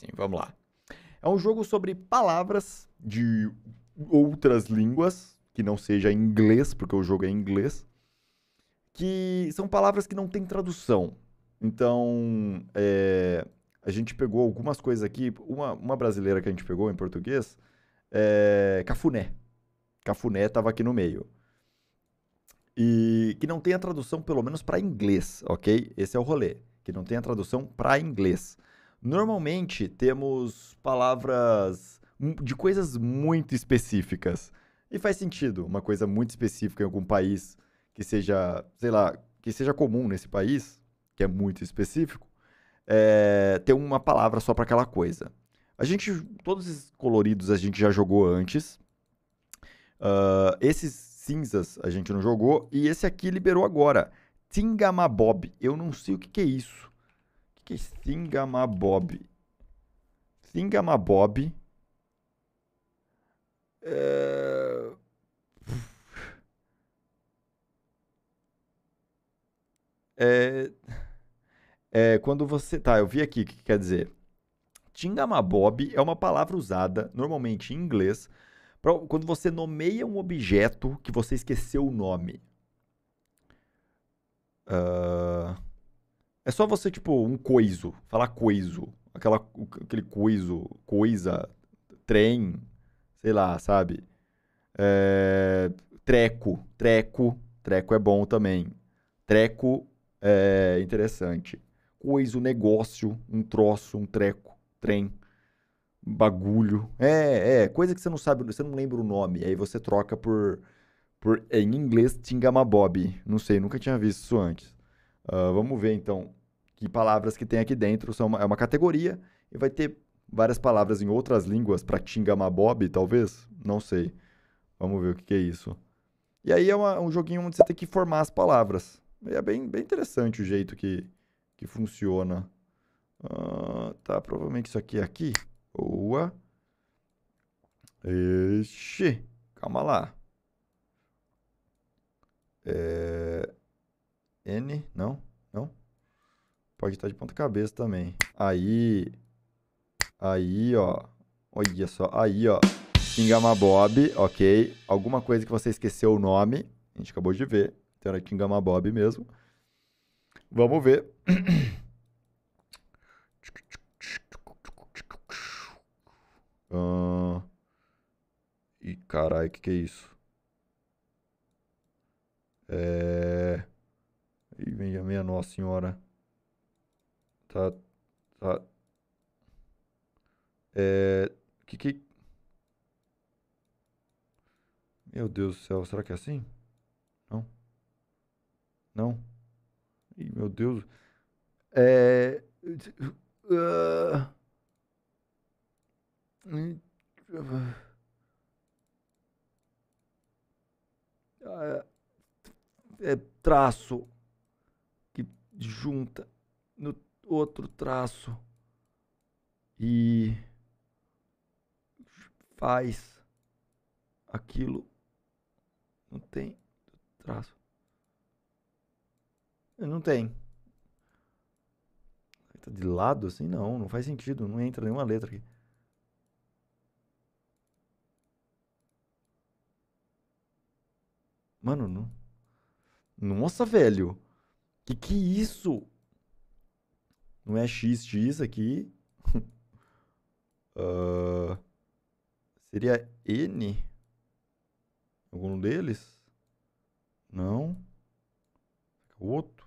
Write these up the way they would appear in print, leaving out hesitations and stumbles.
Sim, vamos lá. É um jogo sobre palavras de outras línguas, que não seja inglês, porque o jogo é em inglês, que são palavras que não têm tradução. Então, a gente pegou algumas coisas aqui. Uma brasileira que a gente pegou em português é cafuné. Cafuné estava aqui no meio. E que não tem a tradução, pelo menos para inglês, ok? Esse é o rolê. Que não tem a tradução para inglês. Normalmente temos palavras de coisas muito específicas. E faz sentido uma coisa muito específica em algum país que seja, sei lá, que seja comum nesse país, que é muito específico, ter uma palavra só para aquela coisa. Todos esses coloridos a gente já jogou antes. Esses cinzas a gente não jogou. E esse aqui liberou agora. Thingamabob. Eu não sei o que é isso. O que é Thingamabob? Thingamabob. É... É... quando você... Tá, eu vi aqui o que quer dizer. Thingamabob é uma palavra usada, normalmente em inglês, quando você nomeia um objeto que você esqueceu o nome. É só você, tipo, um coiso. Falar coiso. Aquele coiso, coisa, trem, sei lá, sabe? Treco. Treco é bom também. Treco é interessante. Coisa, negócio, um troço, um treco, trem, bagulho. Coisa que você não sabe, você não lembra o nome. Aí você troca em inglês, Thingamabob. Não sei, nunca tinha visto isso antes. Vamos ver então que palavras que tem aqui dentro. É uma categoria e vai ter várias palavras em outras línguas para Thingamabob, talvez? Não sei. Vamos ver o que é isso. E aí é um joguinho onde você tem que formar as palavras. E é bem interessante o jeito que funciona. Tá, provavelmente isso aqui é aqui. Boa. Ixi, calma lá. N, não, não. Pode estar de ponta cabeça também. Aí, ó. Olha só, aí, ó. Thingamabob, ok. Alguma coisa que você esqueceu o nome. A gente acabou de ver. Então era Thingamabob mesmo. Vamos ver. Ih, caralho, o que é isso? Ih, minha Nossa Senhora. Tá, tá. Que... Meu Deus do céu, será que é assim? Não, não. Ih, meu Deus. É... ah, traço que junta no outro traço e faz aquilo. Não tem traço. Não tem. Tá de lado assim? Não faz sentido. Não entra nenhuma letra aqui. Mano, não. Nossa, velho. Que é isso? Não é XX aqui? Ah, seria N? Algum deles? Não. O outro?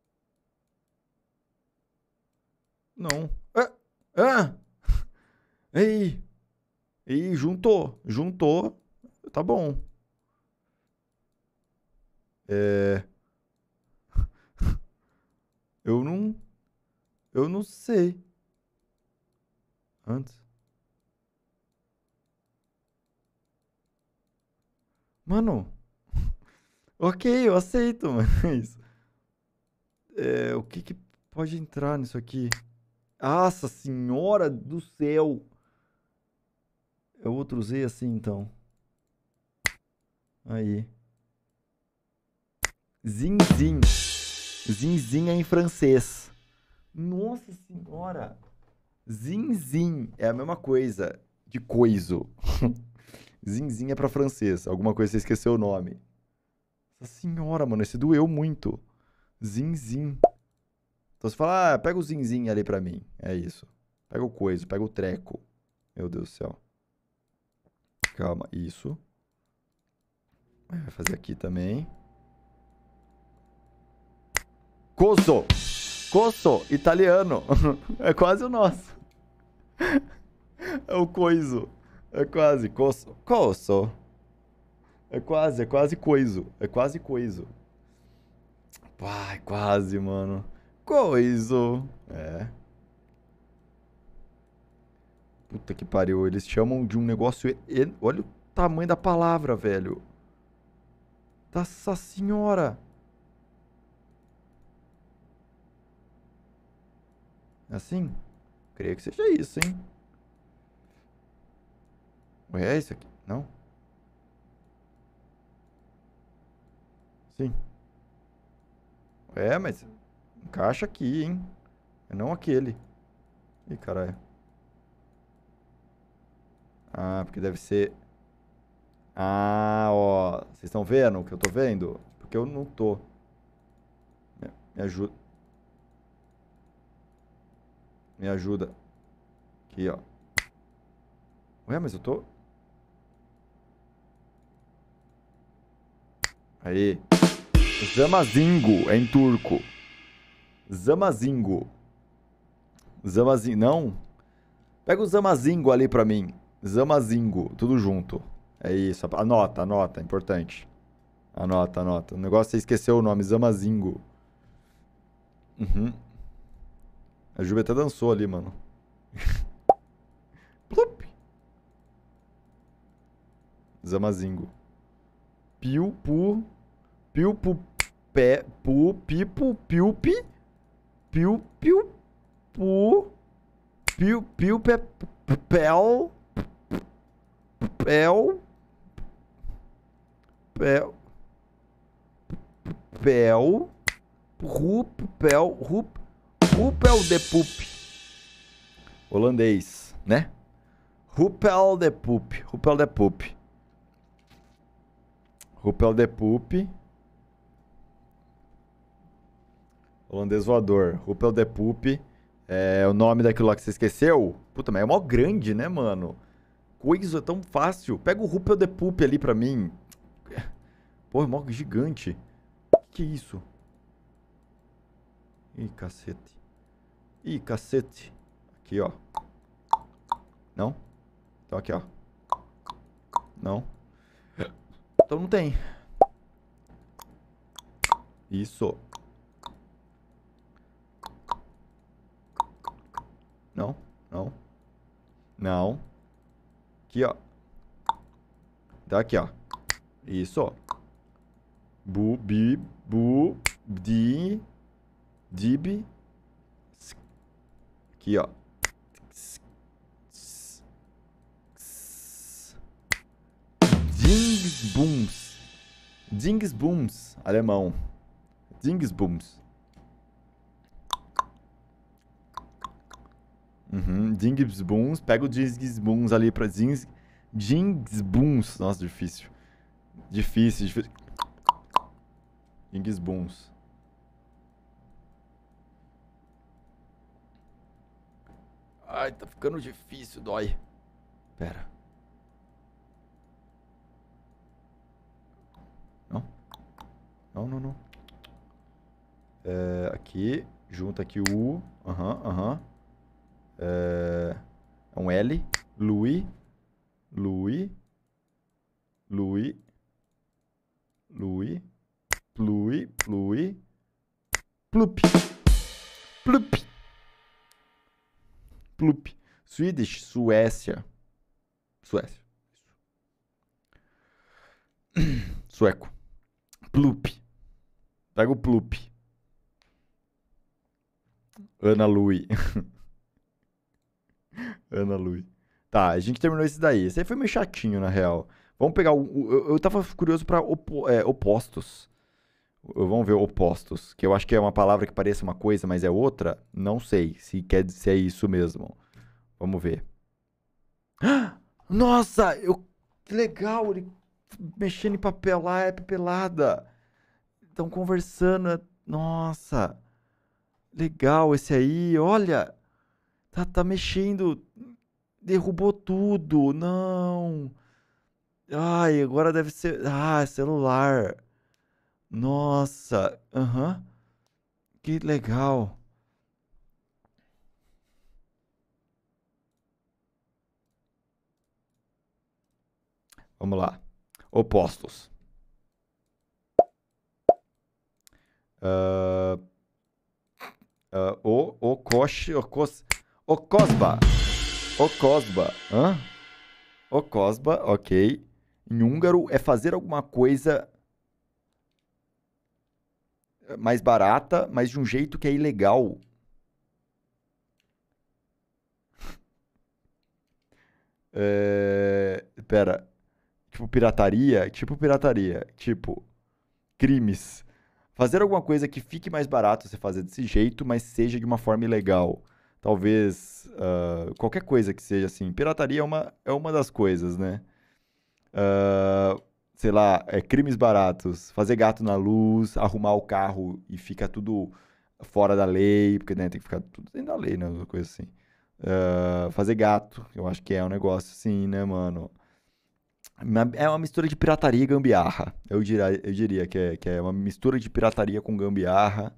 Não. Ah! Ei! Ei, juntou. Juntou. Tá bom. Eu não. Eu não sei. Antes. Mano. Ok, eu aceito, mas. O que pode entrar nisso aqui? Nossa senhora do céu! É outro Z assim, então. Aí. Zinzin. Zinzin é em francês. Nossa senhora! Zinzin é a mesma coisa de coiso. Zinzin é pra francês. Alguma coisa você esqueceu o nome. Nossa senhora, mano, esse doeu muito. Zinzin. Então você fala, pega o zinzin ali pra mim. É isso. Pega o coiso, pega o treco. Meu Deus do céu. Calma, isso. Vai fazer aqui também. Coso. Coso, italiano. É quase o nosso. É o coiso. É quase. Coso. Coso. É quase coiso. É quase coiso. Ai, quase, mano. Coiso. É. Puta que pariu. Eles chamam de um negócio... Olha o tamanho da palavra, velho. Nossa senhora. Assim? Creio que seja isso, hein? Ué, é isso aqui? Não? Sim. É, mas encaixa aqui, hein? É não aquele. Ih, caralho. Ah, porque deve ser... Ah, ó. Vocês estão vendo o que eu tô vendo? Porque eu não tô. Me ajuda. Me ajuda. Aqui, ó. Ué, mas eu tô... Aí. Zamazingo é em turco. Zamazingo. Zamazingo. Não? Pega o Zamazingo ali pra mim. Zamazingo. Tudo junto. É isso. Anota, anota. É importante. Anota, anota. O negócio é você esqueceu o nome. Zamazingo. Uhum. A Juve até dançou ali, mano. Plup. Zamazingo. Piu, pu. Piu, pu, pé, pu, pipo, piu, pi. Piu, piu, pu. Piu, piu, pé, pel. Pel. Pel. Pel. Rup, pel, rup. Rupel de Poep. Holandês, né? Rupel de Poep. Rupel de Poep. Rupel de Poep. Holandês voador. Rupel de Poep. É o nome daquilo lá que você esqueceu. Puta, mas é mó grande, né, mano? Coisa tão fácil. Pega o Rupel de Poep ali pra mim. Pô, é mó gigante. Que é isso? Ih, cacete. Ih, cacete. Aqui, ó. Não? Então aqui, ó. Não. Então não tem. Isso. Não. Não. Não. Aqui, ó. Então aqui, ó. Isso. Bu, bi, bu, di, dib. Aqui, ó. Dingsbums. Dingsbums. Alemão. Dingsbums. Dingsbums. Pega o Dingsbums ali pra Dingsbums. Nossa, difícil. Difícil, difícil. Dingsbums. Ai, tá ficando difícil, dói. Pera. Não? Não, não, não. É, aqui. Junta aqui o U. Aham. É um L. Louis. Louis. Louis. Louis. Plui. Plui. Plup. Plup. Plup. Swedish. Suécia. Suécia. Sueco. Plup. Pega o plup. Ana Lui. Ana Lui. Tá, a gente terminou esse daí. Esse aí foi meio chatinho, na real. Vamos pegar eu tava curioso pra opostos. Vamos ver opostos. Que eu acho que é uma palavra que parece uma coisa, mas é outra. Não sei se é isso mesmo. Vamos ver. Nossa, que legal, ele mexendo em papel lá, é papelada. Estão conversando, nossa, legal esse aí, olha, tá mexendo, derrubou tudo, não. Ai, agora deve ser, celular. Nossa, aham, que legal. Vamos lá. Opostos. Ah, o Cosba. O Cosba. Hã? O Cosba, ok. Em húngaro é fazer alguma coisa mais barata, mas de um jeito que é ilegal. Pera. Tipo pirataria? Tipo pirataria. Tipo, crimes. Fazer alguma coisa que fique mais barato você fazer desse jeito, mas seja de uma forma ilegal. Talvez qualquer coisa que seja assim. Pirataria é uma das coisas, né? Ah, sei lá, crimes baratos. Fazer gato na luz, arrumar o carro e fica tudo fora da lei, porque né, tem que ficar tudo dentro da lei, né? Uma coisa assim. Fazer gato, eu acho que é um negócio assim, né, mano? É uma mistura de pirataria e gambiarra. Eu diria que é uma mistura de pirataria com gambiarra.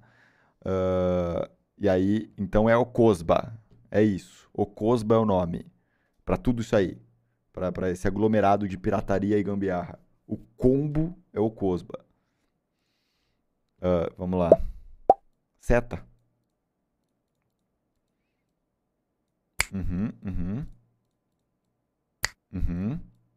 E aí, então é o Cosba. É isso. O Cosba é o nome. Pra tudo isso aí. Pra esse aglomerado de pirataria e gambiarra. O combo é o Cosba. Vamos lá. Seta. Uhum, uhum, uhum.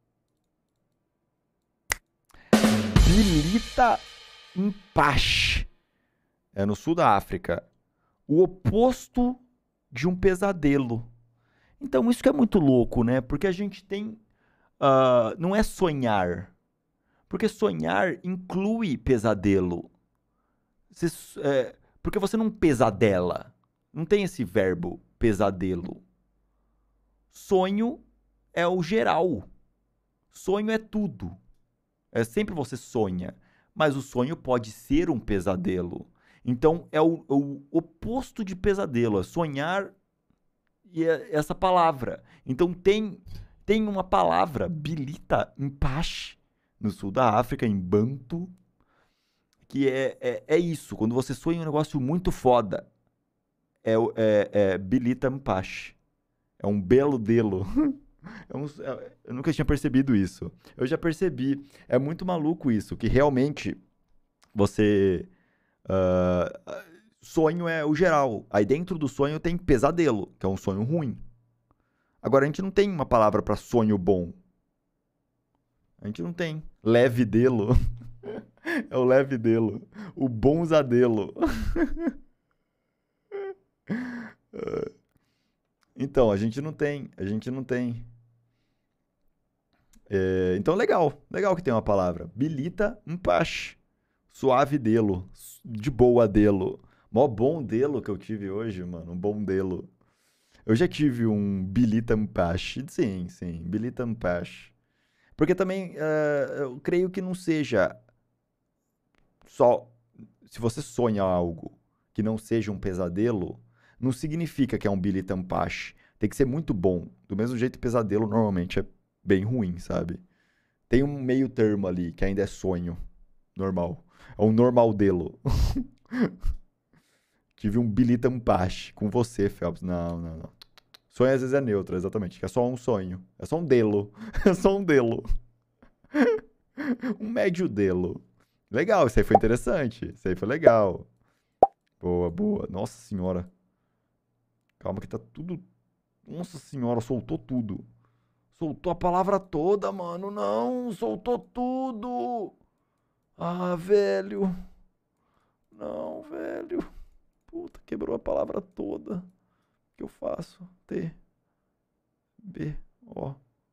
Bilita Mpash. É no sul da África. O oposto de um pesadelo. Então, isso que é muito louco, né? Porque a gente tem. Não é sonhar. Porque sonhar inclui pesadelo. Porque você não pesadela. Não tem esse verbo pesadelo. Sonho é o geral. Sonho é tudo. É sempre você sonha. Mas o sonho pode ser um pesadelo. Então, é o oposto de pesadelo. É sonhar e essa palavra. Então tem uma palavra, Bilita Mpash, no sul da África, em Bantu, que é isso. Quando você sonha um negócio muito foda, é Bilita Mpash. É um belo delo. Eu nunca tinha percebido isso. Eu já percebi. É muito maluco isso, que realmente você. ah, sonho é o geral. Aí dentro do sonho tem pesadelo, que é um sonho ruim. Agora, a gente não tem uma palavra para sonho bom. A gente não tem. Leve delo. É o leve delo. O bonzadelo. Então, a gente não tem. A gente não tem. Então, legal. Legal que tem uma palavra. Bilita Mpash. Suave delo. De boa delo. Mó bom delo que eu tive hoje, mano. Um bom delo. Eu já tive um Bilita Mpash. Sim, sim. Bilita Mpash. Porque também eu creio que não seja só. Se você sonha algo que não seja um pesadelo, não significa que é um Billy Tampache. Tem que ser muito bom. Do mesmo jeito, pesadelo normalmente é bem ruim, sabe? Tem um meio termo ali, que ainda é sonho. Normal. É um normal delo. Tive um Billy Tampache com você, Phelps. Não, não, não. Sonho às vezes é neutro, exatamente. Que é só um sonho. É só um delo. É só um delo. Um médio delo. Legal, isso aí foi interessante. Isso aí foi legal. Boa, boa. Nossa senhora. Calma que tá tudo. Nossa senhora, soltou tudo. Soltou a palavra toda, mano. Não, soltou tudo. Ah, velho. Não, velho. Puta, quebrou a palavra toda. O que eu faço? T, B, O.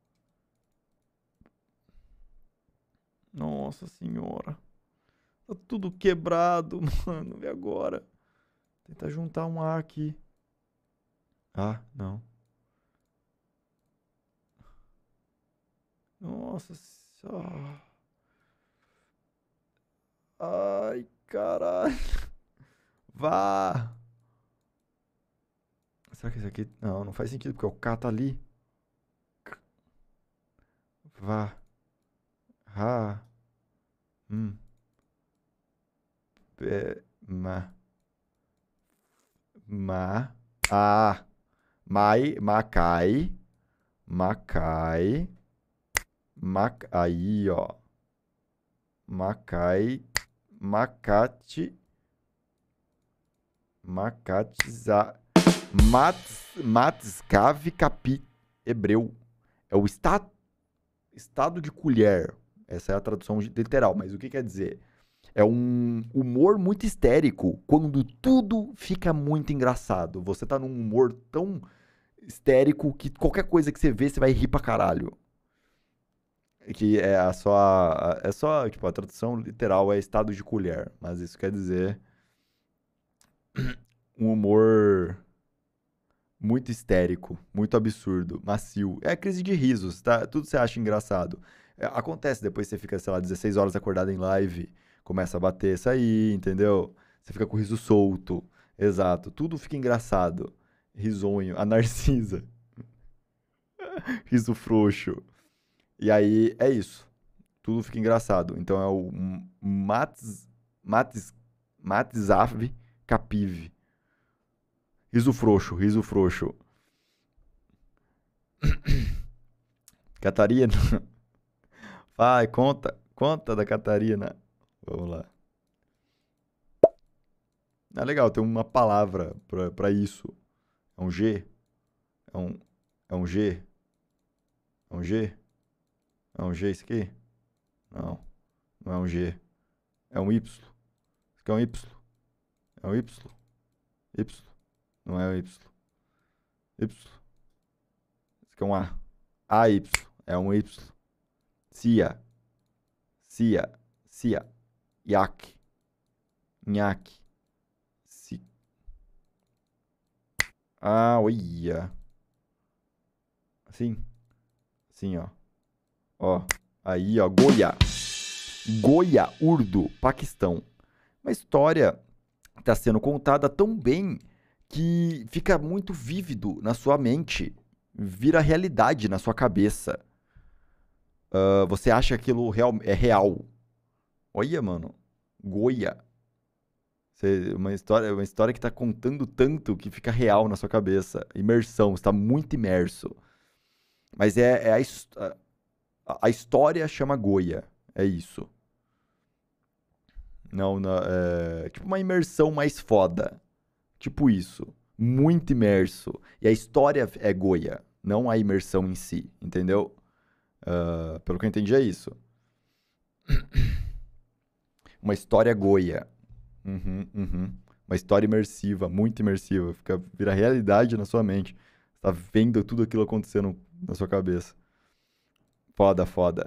Nossa senhora. Tá tudo quebrado, mano. E agora? Tentar juntar um A aqui. Ah, não. Nossa senhora. Ai, caralho. Vá. Será que isso aqui... Não, não faz sentido, porque o K tá ali. Vá. Ra. Hum. Ma. Ma. Ah. Mai. Macai. Macai. Aí, ó. Macai. Macate. Macatiza. Matscave capi. Hebreu. É o estado de colher. Essa é a tradução literal, mas o que quer dizer? É um humor muito histérico quando tudo fica muito engraçado. Você tá num humor tão histérico que qualquer coisa que você vê, você vai rir pra caralho. Que é só, tipo, a tradução literal é estado de colher, mas isso quer dizer um humor muito histérico, muito absurdo, macio. É crise de risos, tá? Tudo você acha engraçado. Acontece depois você fica, sei lá, 16 horas acordado em live, começa a bater isso aí, entendeu? Você fica com o riso solto. Exato, tudo fica engraçado. Risonho, a Narcisa, riso frouxo. E aí é isso. Tudo fica engraçado. Então é o Mats, Matzave Capive. Riso frouxo, riso frouxo. Catarina. Vai, conta da Catarina. Vamos lá. Ah, legal, tem uma palavra pra isso. É um G? É um, é um G? É um G? É um G isso aqui? Não, não é um G. É um Y. Isso aqui é um Y. É um Y. Y. Não é um Y. Y. Isso aqui é um A. AY. É um Y. Cia. Cia. Cia. Iac. Nhaque. Si. Ah, olha. Assim. Assim, ó. Ó. Aí, ó. Goia. Goia, Urdu, Paquistão. Uma história que está sendo contada tão bem que fica muito vívido na sua mente. Vira realidade na sua cabeça. Você acha que aquilo é real. Olha, mano. Goia. Uma história que tá contando tanto que fica real na sua cabeça. Imersão, está muito imerso. Mas a história chama Goia. É isso. Não, é tipo uma imersão mais foda. Tipo isso. Muito imerso. E a história é Goia, não a imersão em si, entendeu? Pelo que eu entendi é isso. Uma história Goia. Uhum, uhum. Uma história imersiva, muito imersiva. Vira realidade na sua mente. Você tá vendo tudo aquilo acontecendo na sua cabeça. Foda, foda.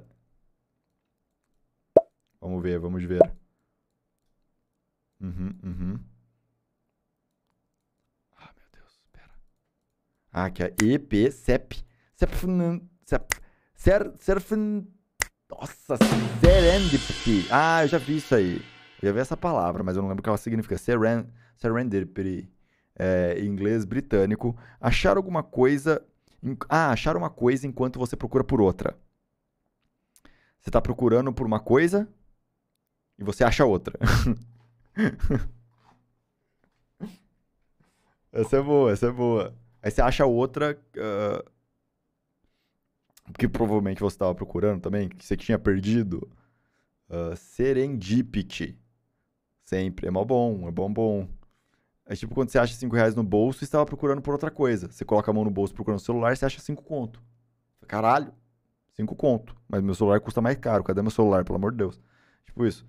Vamos ver, vamos ver. Uhum, uhum. Ah, meu Deus, pera. Ah, que é EP, CEP. Serfn. Nossa, Serendipity. Ah, eu já vi isso aí. Eu já vi essa palavra, mas eu não lembro o que ela significa. Serendipity. Em inglês britânico. Achar alguma coisa. Achar uma coisa enquanto você procura por outra. Você tá procurando por uma coisa e você acha outra. Essa é boa, essa é boa. Aí você acha outra que provavelmente você estava procurando também, que você tinha perdido. Serendipity. Sempre. É mó bom, é bom, bom. É tipo quando você acha 5 reais no bolso e estava procurando por outra coisa. Você coloca a mão no bolso procurando o celular e você acha 5 conto. Caralho, 5 conto. Mas meu celular custa mais caro. Cadê meu celular, pelo amor de Deus? Tipo isso.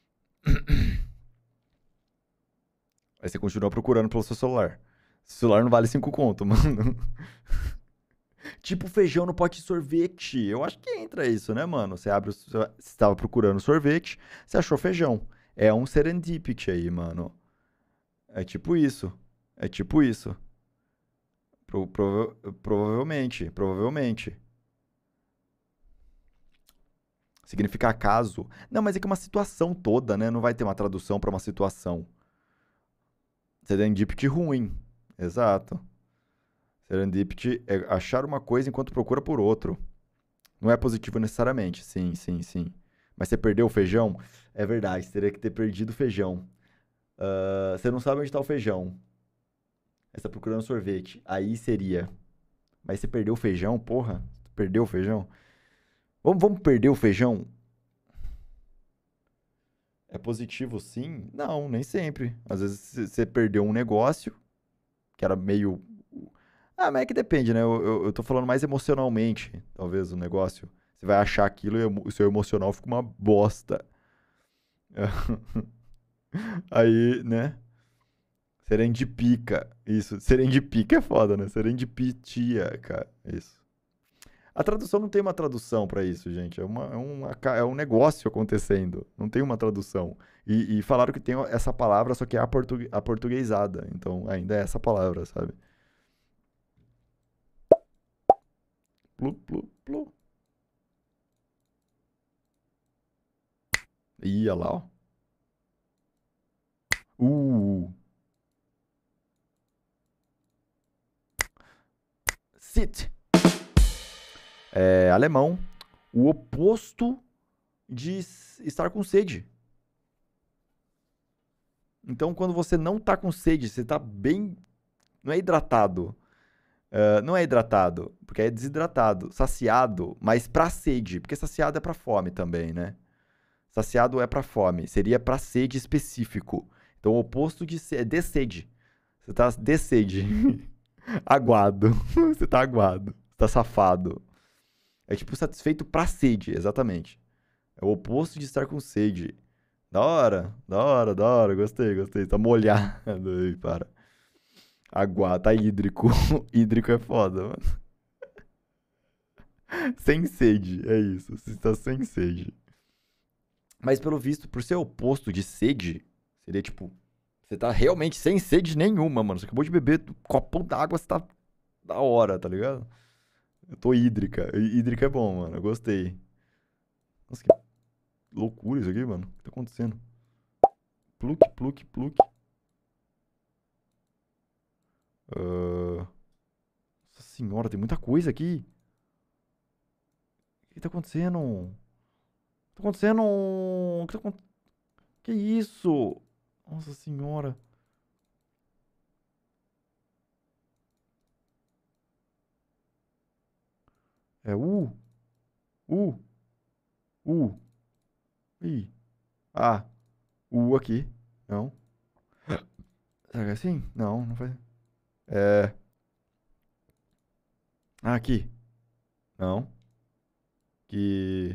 Aí você continua procurando pelo seu celular. O celular não vale 5 conto, mano. Tipo feijão no pote de sorvete. Eu acho que entra isso, né, mano? Você estava procurando sorvete, você achou feijão. É um serendipity aí, mano. É tipo isso. É tipo isso. Provavelmente, provavelmente. Significa acaso. Não, mas é que é uma situação toda, né? Não vai ter uma tradução para uma situação. Serendipity ruim. Exato. Serendipity é achar uma coisa enquanto procura por outro. Não é positivo necessariamente. Sim, sim, sim. Mas você perdeu o feijão? É verdade, você teria que ter perdido o feijão. Você não sabe onde está o feijão. Você está procurando sorvete. Aí seria. Mas você perdeu o feijão, porra? Perdeu o feijão? Vamos perder o feijão? É positivo sim? Não, nem sempre. Às vezes você perdeu um negócio, que era meio. Mas é que depende, né? Eu tô falando mais emocionalmente, talvez, o negócio. Você vai achar aquilo e o seu emocional fica uma bosta. Aí, né? Serendipica. Isso. Serendipica é foda, né? Serendipitia, cara. Isso. A tradução não tem uma tradução pra isso, gente. É um negócio acontecendo. Não tem uma tradução. E falaram que tem essa palavra, só que é aportuguesada. Então ainda é essa palavra, sabe? Plu, plu, plu. Ia lá, ó. Uh. Sit. É alemão. O oposto de estar com sede. Então, quando você não tá com sede, você tá bem. Não é hidratado. Não é hidratado, porque é desidratado. Saciado, mas pra sede. Porque saciado é pra fome também, né? Saciado é pra fome. Seria pra sede específico. Então, o oposto de é de sede. Você tá de sede. Aguado. Você tá aguado. Você tá safado. É tipo satisfeito pra sede, exatamente. É o oposto de estar com sede. Da hora, da hora, da hora. Gostei, gostei. Tá molhado aí, para. Aguado, tá hídrico. Hídrico é foda, mano. Sem sede, é isso. Você está sem sede. Mas pelo visto, por ser oposto de sede, seria tipo. Você tá realmente sem sede nenhuma, mano. Você acabou de beber um copão d'água, você tá da hora, tá ligado? Eu tô hídrica. Hídrica é bom, mano. Eu gostei. Nossa, que loucura isso aqui, mano. O que tá acontecendo? Pluk, pluk, pluk. Nossa senhora, tem muita coisa aqui. O que tá acontecendo? O que tá acontecendo? O que tá acontecendo? Que isso? Nossa senhora. É U, U. Ih. Ah, U aqui. Não. Será que é assim? Não, não faz. É. Ah, aqui. Não. Que.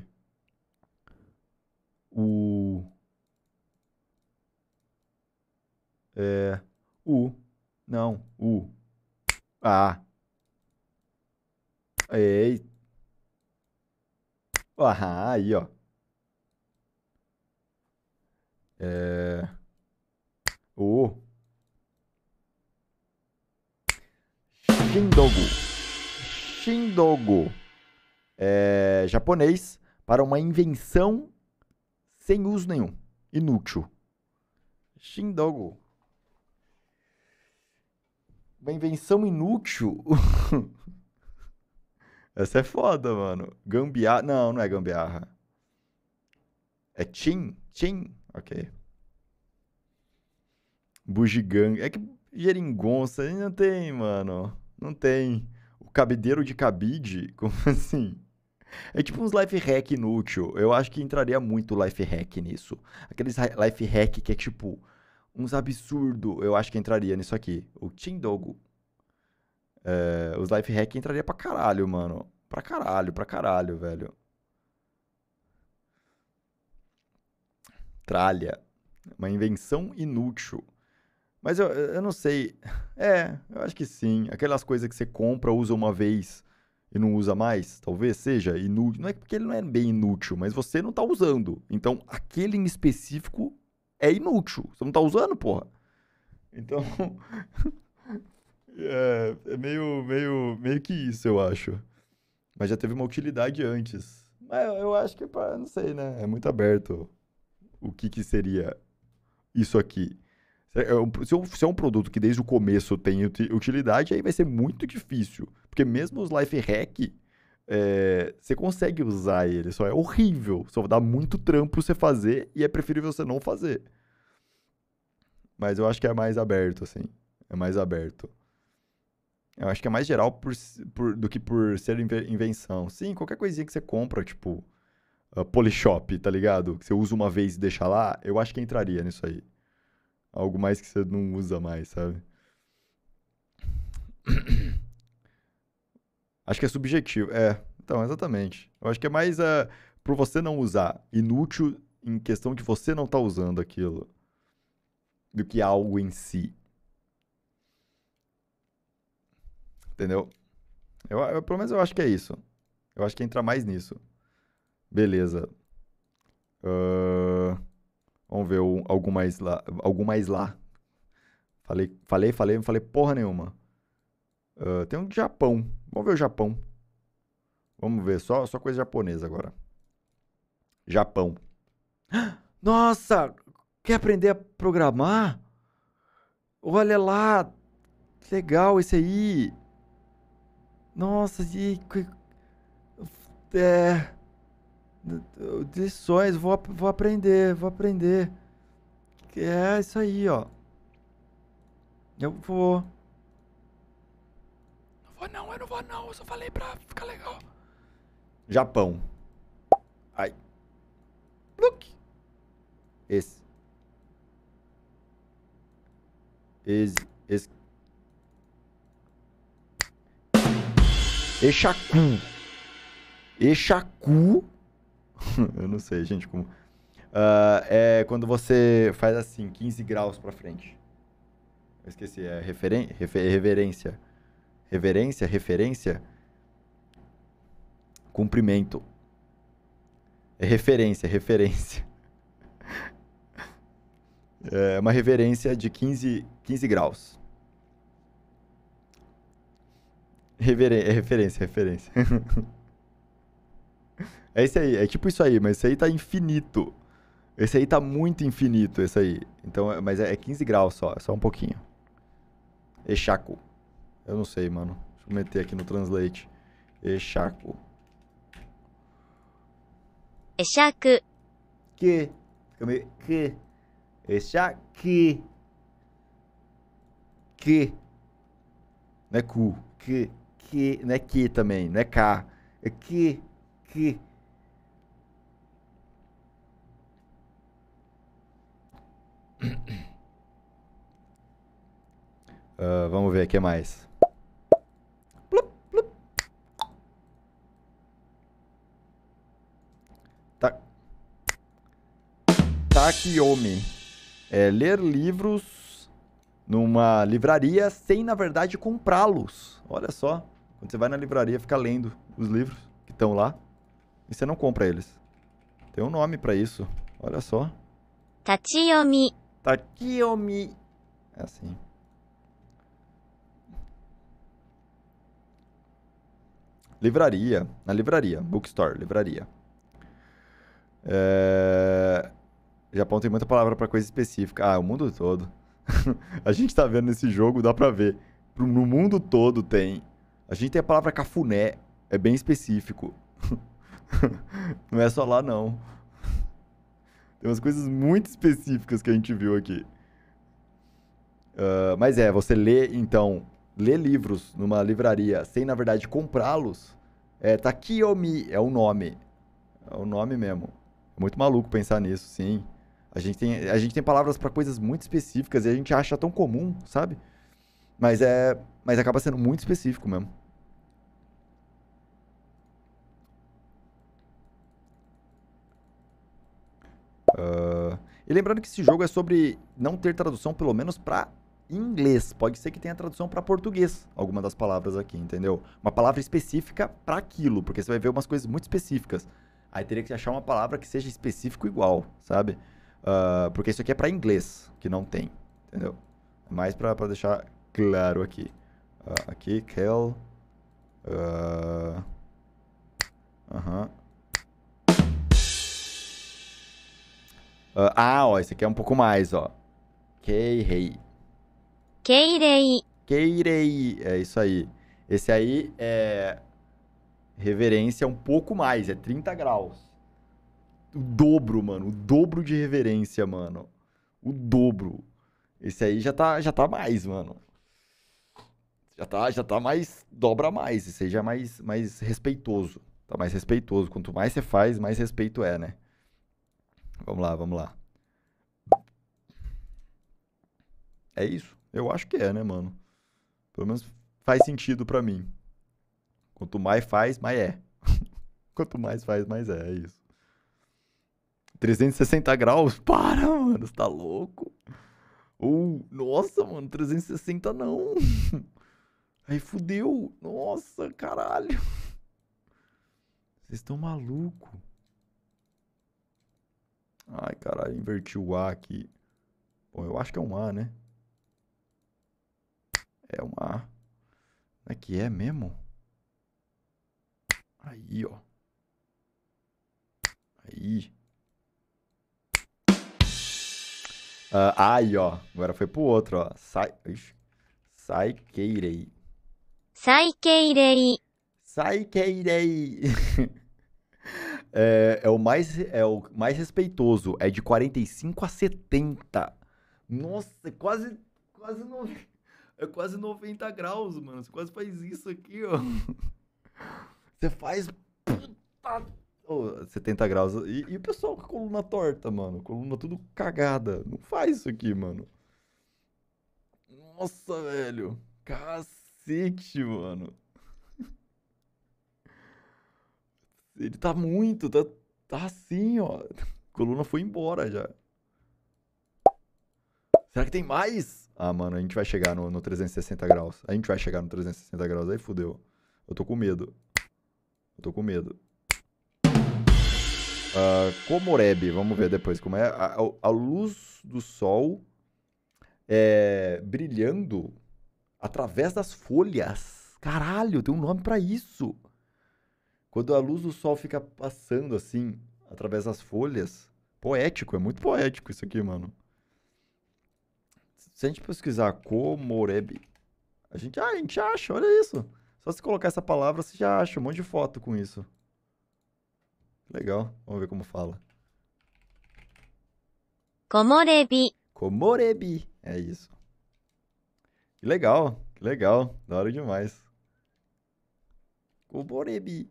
U. É. U. Não. U. Ah. Ei. Ah, aí, ó. É. U. Shindogu. Shindogu. É japonês para uma invenção sem uso nenhum. Inútil. Shindogu. Uma invenção inútil? Essa é foda, mano. Gambiarra. Não, não é gambiarra. É Chin? Chin? Ok. Bugiganga. É que geringonça aí não tem, mano. Não tem. O cabideiro de cabide? Como assim? É tipo uns life hack inútil. Eu acho que entraria muito life hack nisso. Aqueles life hack que é tipo uns absurdo. Eu acho que entraria nisso aqui. O Chindogu. Os life hack entraria pra caralho, mano. Pra caralho, velho. Tralha. Uma invenção inútil. Mas eu não sei. Eu acho que sim. Aquelas coisas que você compra, usa uma vez e não usa mais, talvez seja inútil. Não é porque ele não é bem inútil, mas você não tá usando. Então, aquele em específico é inútil. Você não tá usando, porra. Então, é meio que isso, eu acho. Mas já teve uma utilidade antes. Mas eu acho que, não sei, né? É muito aberto o que seria isso aqui. Se é um produto que desde o começo tem utilidade, aí vai ser muito difícil. Porque mesmo os life hack, você consegue usar ele, só é horrível. Só dá muito trampo você fazer e é preferível você não fazer. Mas eu acho que é mais aberto, assim. É mais aberto. Eu acho que é mais geral do que por ser invenção. Sim, qualquer coisinha que você compra, tipo, Polishop, tá ligado? Que você usa uma vez e deixa lá, eu acho que entraria nisso aí. Algo mais que você não usa mais, sabe? Acho que é subjetivo. Então, exatamente. Eu acho que é mais por você não usar. Inútil em questão de você não estar usando aquilo. Do que algo em si. Entendeu? Pelo menos eu acho que é isso. Eu acho que entra mais nisso. Beleza. Ahn, vamos ver algum mais lá. Algum mais lá. Não falei porra nenhuma. Tem um de Japão. Vamos ver o Japão. Vamos ver, só coisa japonesa agora. Japão. Nossa! Quer aprender a programar? Olha lá! Legal esse aí! Nossa, é, lições, vou aprender, vou aprender. É isso aí, ó. Eu vou. Eu não vou não, eu só falei pra ficar legal. Japão. Ai. Look. Esse. Esse. Exaku. Exaku. Eu não sei, gente, como. É quando você faz assim, 15 graus pra frente. Eu esqueci, é reverência. Referência? Cumprimento. É referência. É uma reverência de 15 graus. Referência. É isso aí, é tipo isso aí, mas esse aí tá infinito. Esse aí tá muito infinito, esse aí. Então, mas é 15 graus só, é só um pouquinho. Exaku. Eu não sei, mano. Deixa eu meter aqui no Translate. Exaku. Exaku. Que? Que? Exaku. Que? Não é cu. Que? Não é que também, não é K. É que. Vamos ver o que mais. Plup, plup. Takiyomi. É ler livros numa livraria sem, na verdade, comprá-los. Olha só. Quando você vai na livraria, fica lendo os livros que estão lá e você não compra eles. Tem um nome pra isso. Olha só. Tachiyomi. Takiyomi. É assim. Livraria. Na livraria. Bookstore. Livraria. Japão tem muita palavra pra coisa específica. Ah, o mundo todo. A gente tá vendo nesse jogo, dá pra ver. No mundo todo tem. A gente tem a palavra cafuné. É bem específico. Não é só lá, não. Tem umas coisas muito específicas que a gente viu aqui. Mas você lê, então, ler livros numa livraria sem, na verdade, comprá-los, Takiyomi é o nome. É o nome mesmo. É muito maluco pensar nisso, sim. A gente tem palavras pra coisas muito específicas e a gente acha tão comum, sabe? Mas acaba sendo muito específico mesmo. E lembrando que esse jogo é sobre não ter tradução, pelo menos pra inglês. Pode ser que tenha tradução pra português, alguma das palavras aqui, entendeu? Uma palavra específica pra aquilo, porque você vai ver umas coisas muito específicas. Aí teria que achar uma palavra que seja específico igual, sabe? Porque isso aqui é pra inglês, que não tem, entendeu? É mais pra deixar claro aqui. Aqui, Kel. Aham. Ó, esse aqui é um pouco mais, ó. Keirei. 敬礼、 Keirei. É isso aí. Esse aí é reverência um pouco mais, é 30 graus. O dobro, mano. O dobro de reverência, mano. O dobro. Esse aí já tá mais, mano. Já tá mais. Dobra mais. Esse aí já é mais respeitoso. Tá mais respeitoso. Quanto mais você faz, mais respeito é, né? Vamos lá, vamos lá. É isso? Eu acho que é, né, mano? Pelo menos faz sentido pra mim. Quanto mais faz, mais é. Quanto mais faz, mais é isso. 360 graus? Para, mano. Você tá louco? Nossa, mano. 360 não. Aí fudeu. Nossa, caralho. Vocês estão malucos. Ai, caralho. Inverti o A aqui. Bom, eu acho que é um A, né? É um A. Não é que é mesmo? Aí, ó. Aí. Aí, ó. Agora foi pro outro, ó. Saikeirei. 再敬礼、 Saikeirei. É o mais respeitoso. É de 45 a 70. Nossa, é quase 90 graus, mano. Você quase faz isso aqui, ó. Você faz. Puta. 70 graus. E o pessoal com a coluna torta, mano. Coluna tudo cagada. Não faz isso aqui, mano. Nossa, velho. Cacete, mano. Ele tá muito. Tá assim, ó. A coluna foi embora já. Será que tem mais? Ah, mano, a gente vai chegar no 360 graus. A gente vai chegar no 360 graus. Aí fudeu. Eu tô com medo. Eu tô com medo. Komorebi, vamos ver depois como é. A luz do sol brilhando através das folhas. Caralho, tem um nome pra isso. Quando a luz do sol fica passando assim, através das folhas. Poético, é muito poético isso aqui, mano. Se a gente pesquisar Komorebi, a gente acha, olha isso. Só se colocar essa palavra, você já acha um monte de foto com isso. Legal, vamos ver como fala. 木漏れ日、 Komorebi, é isso. Que legal, da hora demais. Komorebi.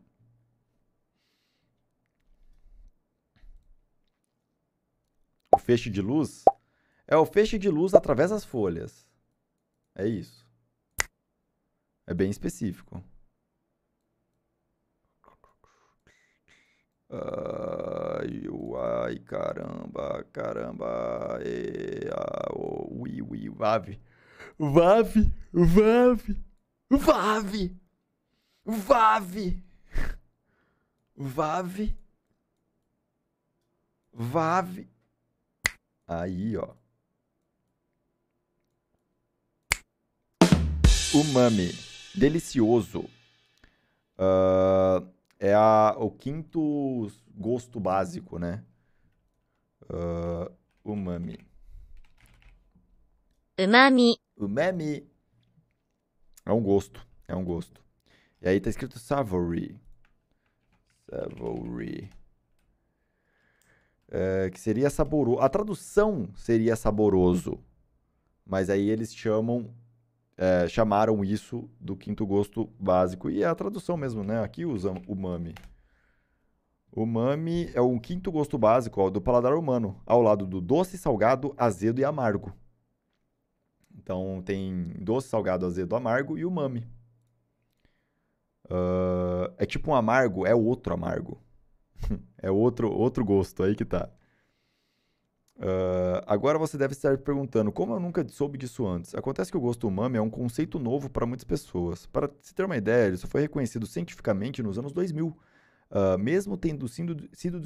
O feixe de luz é o feixe de luz através das folhas. É isso. É bem específico. Ai, caramba. Ui, Vave. Vave. Aí, ó. Umami. Delicioso. É o quinto gosto básico, né? Umami. うまみ、 Umami. É um gosto. E aí tá escrito savory. Que seria saboroso. A tradução seria saboroso. Mas aí eles chamaram isso do quinto gosto básico. E é a tradução mesmo, né? Aqui usam umami. Umami é o quinto gosto básico, ó, do paladar humano, ao lado do doce, salgado, azedo e amargo. Então tem doce, salgado, azedo, amargo e umami. É tipo um amargo, é outro amargo. É outro gosto, aí que tá. Agora você deve estar perguntando, como eu nunca soube disso antes? Acontece que o gosto umami é um conceito novo para muitas pessoas. Para se ter uma ideia, ele só foi reconhecido cientificamente nos anos 2000, mesmo tendo sido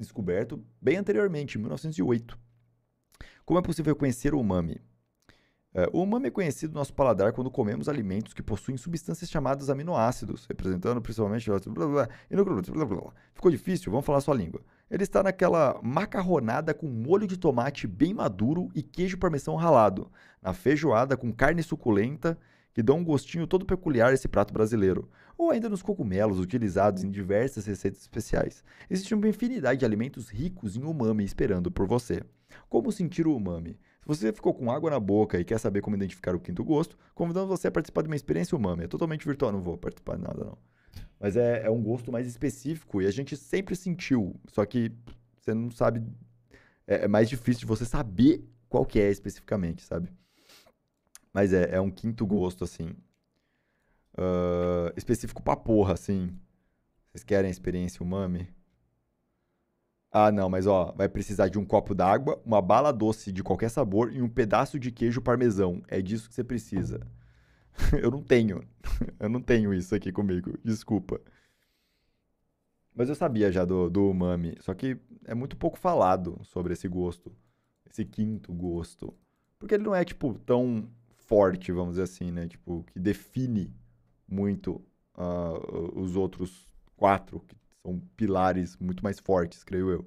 descoberto bem anteriormente, em 1908. Como é possível reconhecer o umami? O umami é conhecido no nosso paladar quando comemos alimentos que possuem substâncias chamadas aminoácidos, representando principalmente... Blá, blá, blá. Ficou difícil? Vamos falar sua língua. Ele está naquela macarronada com molho de tomate bem maduro e queijo parmesão ralado, na feijoada com carne suculenta, que dão um gostinho todo peculiar a esse prato brasileiro, ou ainda nos cogumelos utilizados em diversas receitas especiais. Existe uma infinidade de alimentos ricos em umami esperando por você. Como sentir o umami? Se você ficou com água na boca e quer saber como identificar o quinto gosto, convidamos você a participar de uma experiência umami. É totalmente virtual, não vou participar de nada não. Mas é um gosto mais específico e a gente sempre sentiu, só que você não sabe, é mais difícil de você saber qual que é especificamente, sabe? Mas é um quinto gosto, assim, específico pra porra, assim. Vocês querem a experiência umami? Ah, não, mas ó, vai precisar de um copo d'água, uma bala doce de qualquer sabor e um pedaço de queijo parmesão. É disso que você precisa. Eu não tenho. Eu não tenho isso aqui comigo. Desculpa. Mas eu sabia já do umami. Só que é muito pouco falado sobre esse gosto. Esse quinto gosto. Porque ele não é, tipo, tão forte, vamos dizer assim, né? Tipo, que define muito os outros quatro, que são pilares muito mais fortes, creio eu.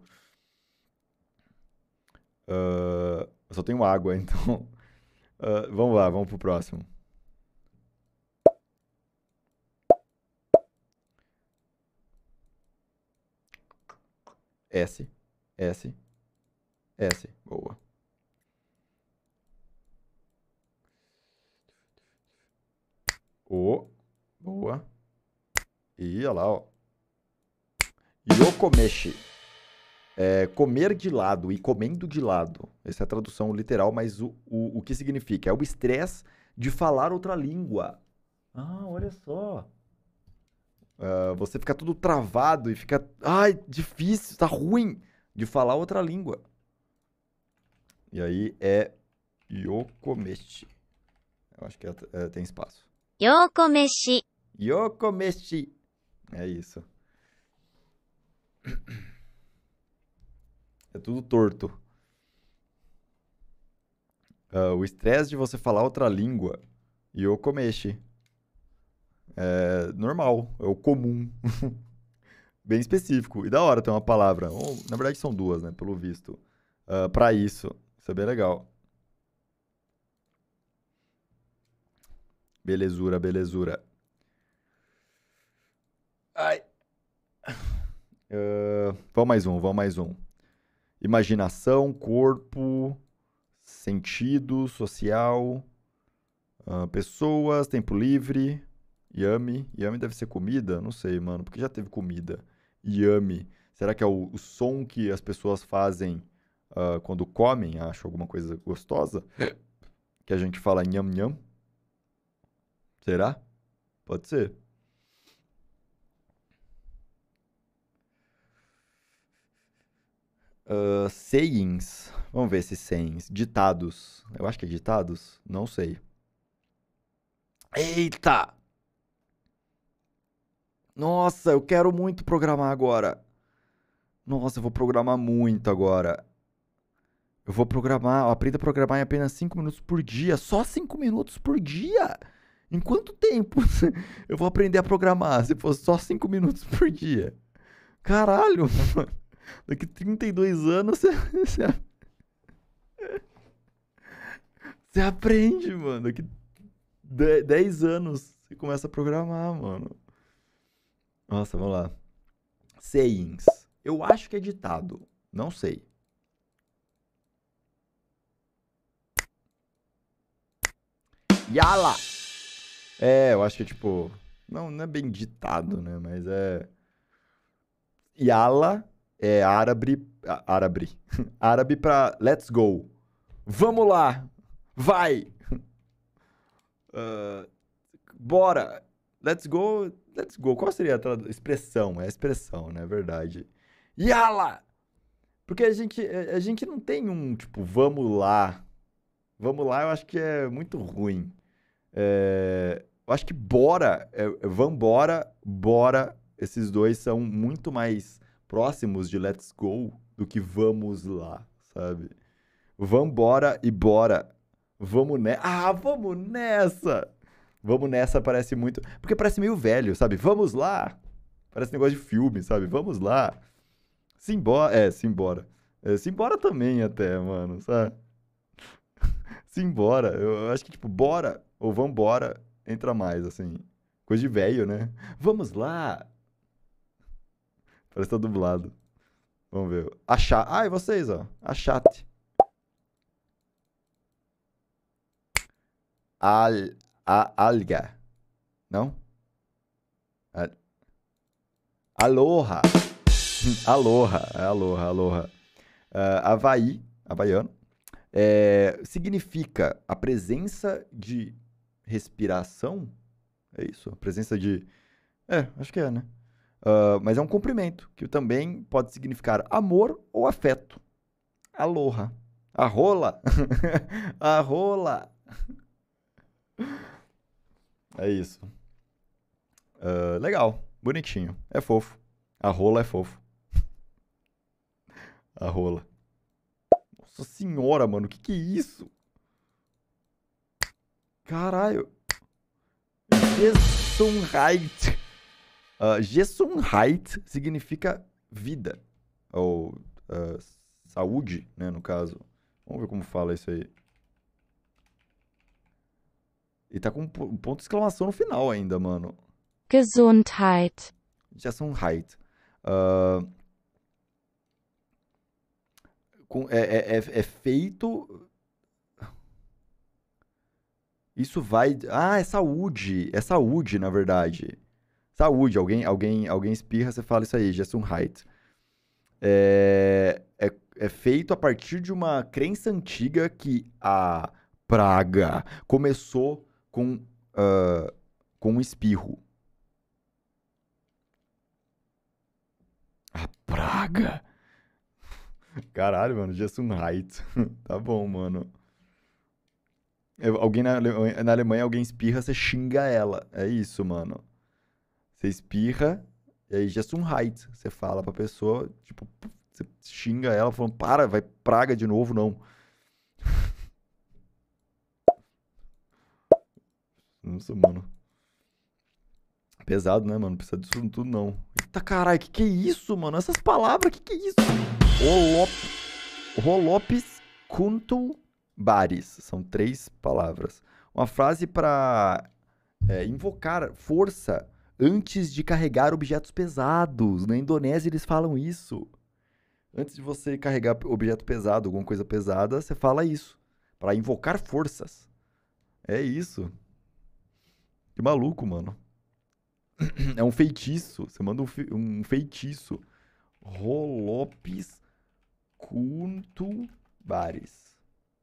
Eu só tenho água, então... vamos lá, vamos pro próximo. S, S, S. Boa. O, boa. E olha lá, ó. Yokomeshi. É comer de lado e comendo de lado. Essa é a tradução literal, mas o que significa? É o estresse de falar outra língua. Ah, olha só. Você fica tudo travado e fica... Ai, difícil, tá ruim de falar outra língua. E aí é yokomeshi. Eu acho que tem espaço. Yokomeshi. Yokomeshi. É isso. É tudo torto. O estresse de você falar outra língua. Yokomeshi. É normal, é o comum. Bem específico. E da hora ter uma palavra. Ou, na verdade são duas, né? Pelo visto. Pra isso. Isso é bem legal. Belezura, belezura. Ai. Vamos mais um, vamos mais um. Imaginação, corpo, sentido, social, pessoas, tempo livre, yummy. Yummy deve ser comida? Não sei, mano, porque já teve comida. Yummy. Será que é o som que as pessoas fazem quando comem? Acham alguma coisa gostosa? Que a gente fala nham nham? Será? Pode ser. Sayings. Vamos ver se sayings. Ditados. Eu acho que é ditados? Não sei. Eita! Nossa, eu quero muito programar agora. Nossa, eu vou programar muito agora. Eu vou programar, aprenda a programar em apenas 5 minutos por dia. Só 5 minutos por dia? Em quanto tempo eu vou aprender a programar se fosse só 5 minutos por dia? Caralho, mano. Daqui 32 anos você aprende, mano. Daqui 10 anos você começa a programar, mano. Nossa, vamos lá. Sayings. Eu acho que é ditado. Não sei. Yala! Eu acho que é tipo... Não é bem ditado, né? Mas é... Yala é árabe... Árabe pra let's go. Vamos lá! Vai! Bora! Let's go! Let's go. Qual seria a expressão? É a expressão, né? É verdade. Yala! Porque a gente não tem um, tipo, vamos lá. Vamos lá, eu acho que é muito ruim. Eu acho que bora, vambora, bora, esses dois são muito mais próximos de let's go do que vamos lá, sabe? Vambora e bora. Vamos nessa. Ah, vamos nessa! Vamos nessa parece muito. Porque parece meio velho, sabe? Vamos lá! Parece negócio de filme, sabe? Vamos lá! Simbora. É, simbora. É, simbora também, até, mano, sabe? Simbora. Eu acho que, tipo, bora ou vambora entra mais, assim. Coisa de velho, né? Vamos lá! Parece que tá dublado. Vamos ver. Achar. Ah, e vocês, ó. Achate. Al, alga. Não? Aloha. Aloha. Aloha, aloha. Havaí, havaiano, significa a presença de respiração. É isso? A presença de. É, acho que é, né? Mas é um cumprimento, que também pode significar amor ou afeto. Aloha. A rola. A rola. É isso. Legal. Bonitinho. É fofo. A rola é fofo. A rola. Nossa senhora, mano. Que é isso? Caralho. Gesundheit. Gesundheit significa vida. Ou saúde, né, no caso. Vamos ver como fala isso aí. E tá com um ponto de exclamação no final ainda, mano. Gesundheit. Gesundheit. Uh, é feito... Isso vai... Ah, é saúde. É saúde, na verdade. Saúde. Alguém espirra, você fala isso aí. Gesundheit. É feito a partir de uma crença antiga que a praga começou com um espirro. A praga. Caralho, mano. Gesundheit. Tá bom, mano. Alguém na Alemanha, alguém espirra, você xinga ela. É isso, mano. Você espirra, e aí Gesundheit. Você fala pra pessoa, tipo, você xinga ela, falando, para, vai praga de novo, não. Nossa, mano. Pesado, né, mano? Não precisa disso tudo, não. Eita, caralho, que é isso, mano? Essas palavras, que é isso? Rolopes kuntul bares. São 3 palavras. Uma frase pra invocar força antes de carregar objetos pesados. Na Indonésia eles falam isso. Antes de você carregar objeto pesado, alguma coisa pesada, você fala isso. Pra invocar forças. É isso. Que maluco, mano. É um feitiço. Você manda um feitiço. Rolopes Kuntubares.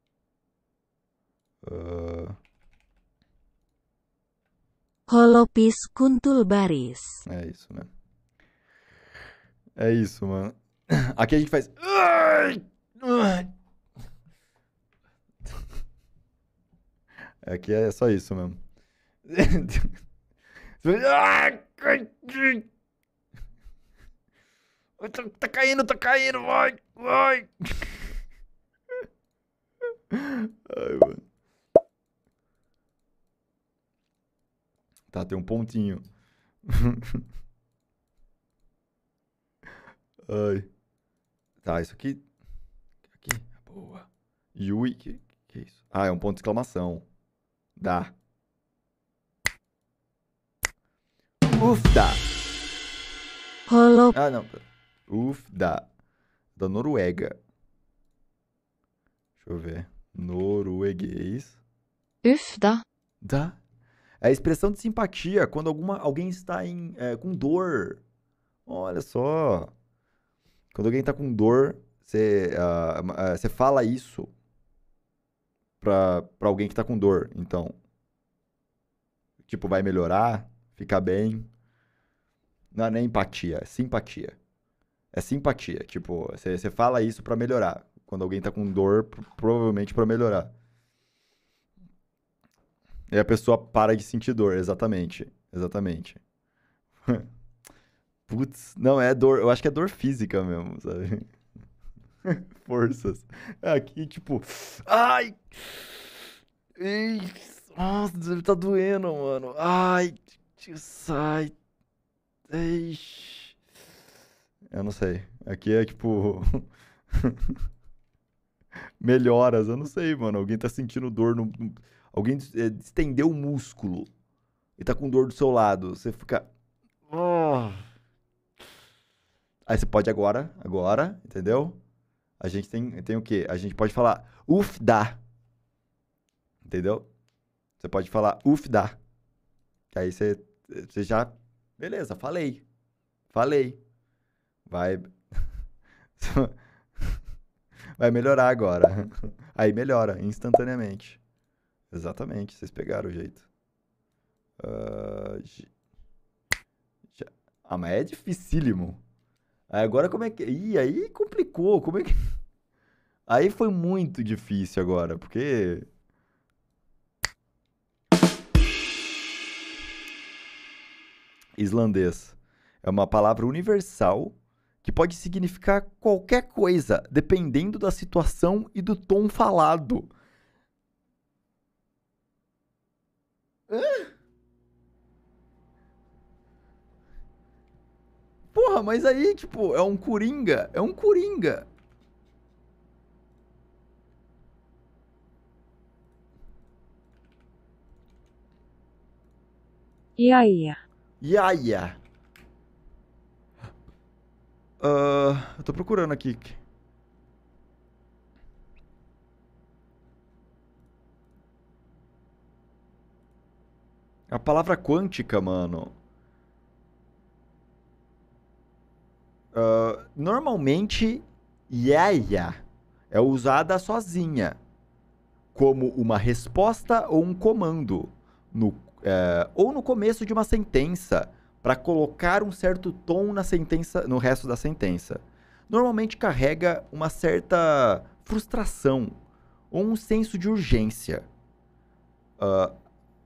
Holopis Kuntulbaris. É isso, né? É isso, mano. Aqui a gente faz. Ai! Ai! Aqui é só isso mesmo. Tá caindo, vai, vai. Ai, mano. Tá, tem um pontinho. Ai. Tá, isso aqui. Aqui, boa. Yui, que é isso? Ah, é um ponto de exclamação. Dá. Ufda. Holop. Ah, não. Ufda. Da Noruega. Deixa eu ver. Norueguês. Ufda. Da. É a expressão de simpatia quando alguém está com dor. Olha só. Quando alguém está com dor, você fala isso pra alguém que está com dor. Então, tipo, vai melhorar, ficar bem. Não é empatia, é simpatia. É simpatia. Tipo, você fala isso pra melhorar. Quando alguém tá com dor, provavelmente pra melhorar. E a pessoa para de sentir dor, exatamente. Exatamente. Putz, não, é dor. Eu acho que é dor física mesmo, sabe? Forças. Aqui, tipo. Ai! Ei, nossa, tá doendo, mano. Ai, sai. Ei. Eu não sei. Aqui é tipo. Melhoras, eu não sei, mano. Alguém tá sentindo dor no. Alguém distendeu o músculo e tá com dor do seu lado. Você fica. Oh. Aí você pode agora, entendeu? A gente tem o quê? A gente pode falar ufda, entendeu? Você pode falar ufda. Que aí você já. Beleza, falei. Vai. Vai melhorar agora. Aí melhora instantaneamente. Exatamente, vocês pegaram o jeito. Ah, mas é dificílimo. Aí agora como é que. Ih, aí complicou. Como é que. Aí foi muito difícil agora, porque. Islandês é uma palavra universal que pode significar qualquer coisa, dependendo da situação e do tom falado. Porra, mas aí, tipo, é um coringa. É um coringa. Jæja. Yaya. Eu tô procurando aqui. A palavra quântica, mano. Normalmente, yaya é usada sozinha, como uma resposta ou um comando, ou no começo de uma sentença, para colocar um certo tom na sentença, no resto da sentença. Normalmente carrega uma certa frustração ou um senso de urgência. Ah,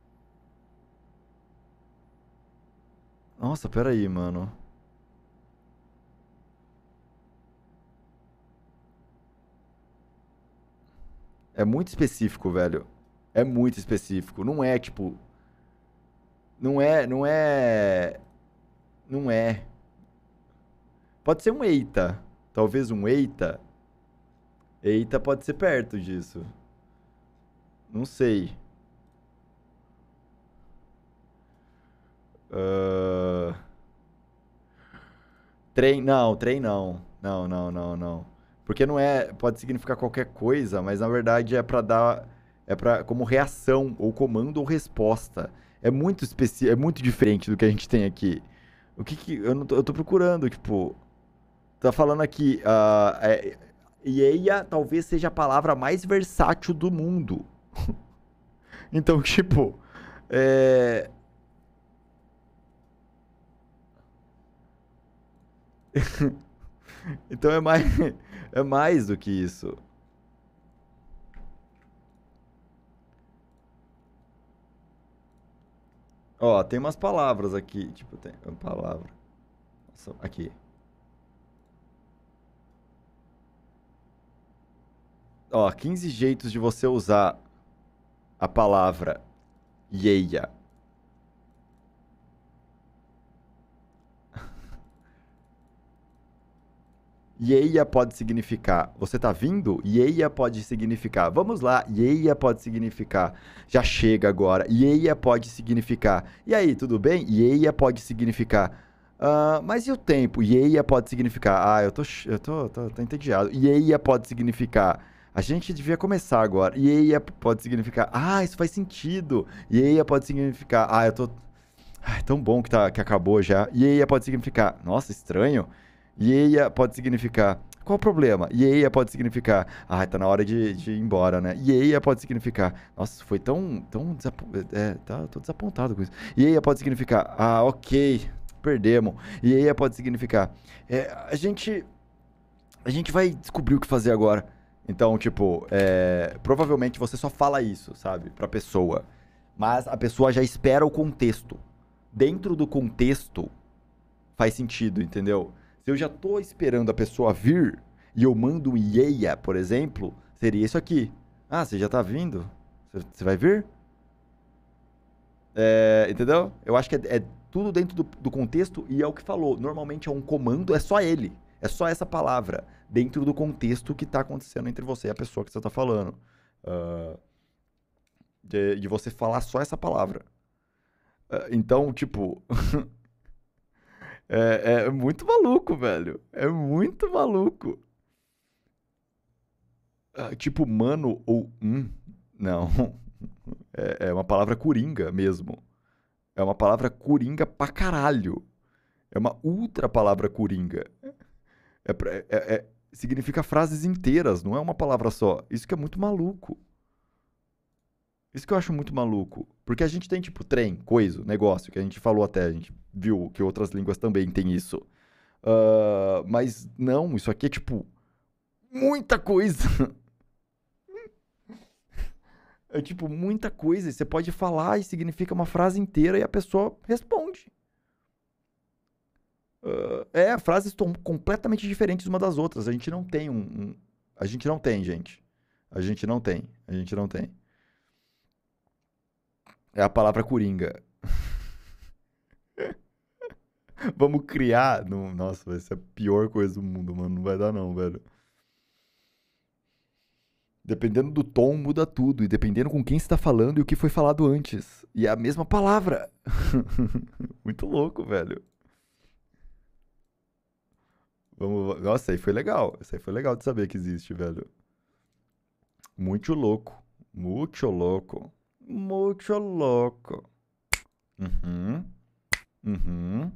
nossa, peraí, mano. É muito específico, velho. É muito específico. Não é, tipo. Não é. Pode ser um eita. Talvez um eita. Eita pode ser perto disso. Não sei. Ahn, Trem, não, trem não. Não, não, não, não. Porque não é. Pode significar qualquer coisa, mas na verdade é pra dar. É pra, como reação, ou comando ou resposta. É muito é muito diferente do que a gente tem aqui. O que que. Eu, não tô, eu tô procurando, tipo. Tá falando aqui. Ieia talvez seja a palavra mais versátil do mundo. Então, tipo. É. Então é mais, é mais do que isso. Ó, tem umas palavras aqui. Tipo, tem uma palavra. Nossa, aqui. Ó, 15 jeitos de você usar a palavra ieia. Ieia pode significar você tá vindo? Ieia pode significar vamos lá. Ieia pode significar já chega agora. Ieia pode significar e aí, tudo bem? Ieia pode significar mas e o tempo? Ieia pode significar tô entediado. Ieia pode significar a gente devia começar agora. Ieia pode significar isso faz sentido. Ieia pode significar eu tô tão bom que acabou já. Ieia pode significar nossa, estranho. Ieia pode significar. Qual o problema? Ieia pode significar. Tá na hora de ir embora, né? Ieia pode significar. Nossa, foi tão tô desapontado com isso. Ieia pode significar. Ok, perdemos. Ieia pode significar. A gente vai descobrir o que fazer agora. Então, tipo, provavelmente você só fala isso, sabe? Pra pessoa. Mas a pessoa já espera o contexto. Dentro do contexto, faz sentido, entendeu? Se eu já tô esperando a pessoa vir e eu mando um ieia, por exemplo, seria isso aqui. Você já tá vindo? Você vai ver? Entendeu? Eu acho que é tudo dentro do contexto e é o que falou. Normalmente é um comando, é só ele. É só essa palavra dentro do contexto que tá acontecendo entre você e a pessoa que você tá falando. Ah, de você falar só essa palavra. Então, tipo, é muito maluco, velho. É muito maluco. Tipo, mano ou não. É uma palavra coringa mesmo. É uma palavra coringa pra caralho. É uma ultra palavra coringa. Significa frases inteiras, não é uma palavra só. Isso que é muito maluco. Isso que eu acho muito maluco. Porque a gente tem, tipo, trem, coisa, negócio, que a gente falou até, a gente viu que outras línguas também tem isso. Mas não, isso aqui é, tipo, muita coisa. É, tipo, muita coisa. E você pode falar e significa uma frase inteira e a pessoa responde. Frases estão completamente diferentes uma das outras. A gente não tem A gente não tem, gente. A gente não tem. A gente não tem. É a palavra coringa. Vamos criar. Nossa, vai ser a pior coisa do mundo, mano. Não vai dar, não, velho. Dependendo do tom, muda tudo. E dependendo com quem você tá falando e o que foi falado antes. E é a mesma palavra. Muito louco, velho. Nossa, aí foi legal. Isso aí foi legal de saber que existe, velho. Muito louco. Muito louco. Muito louco. Uhum. Uhum.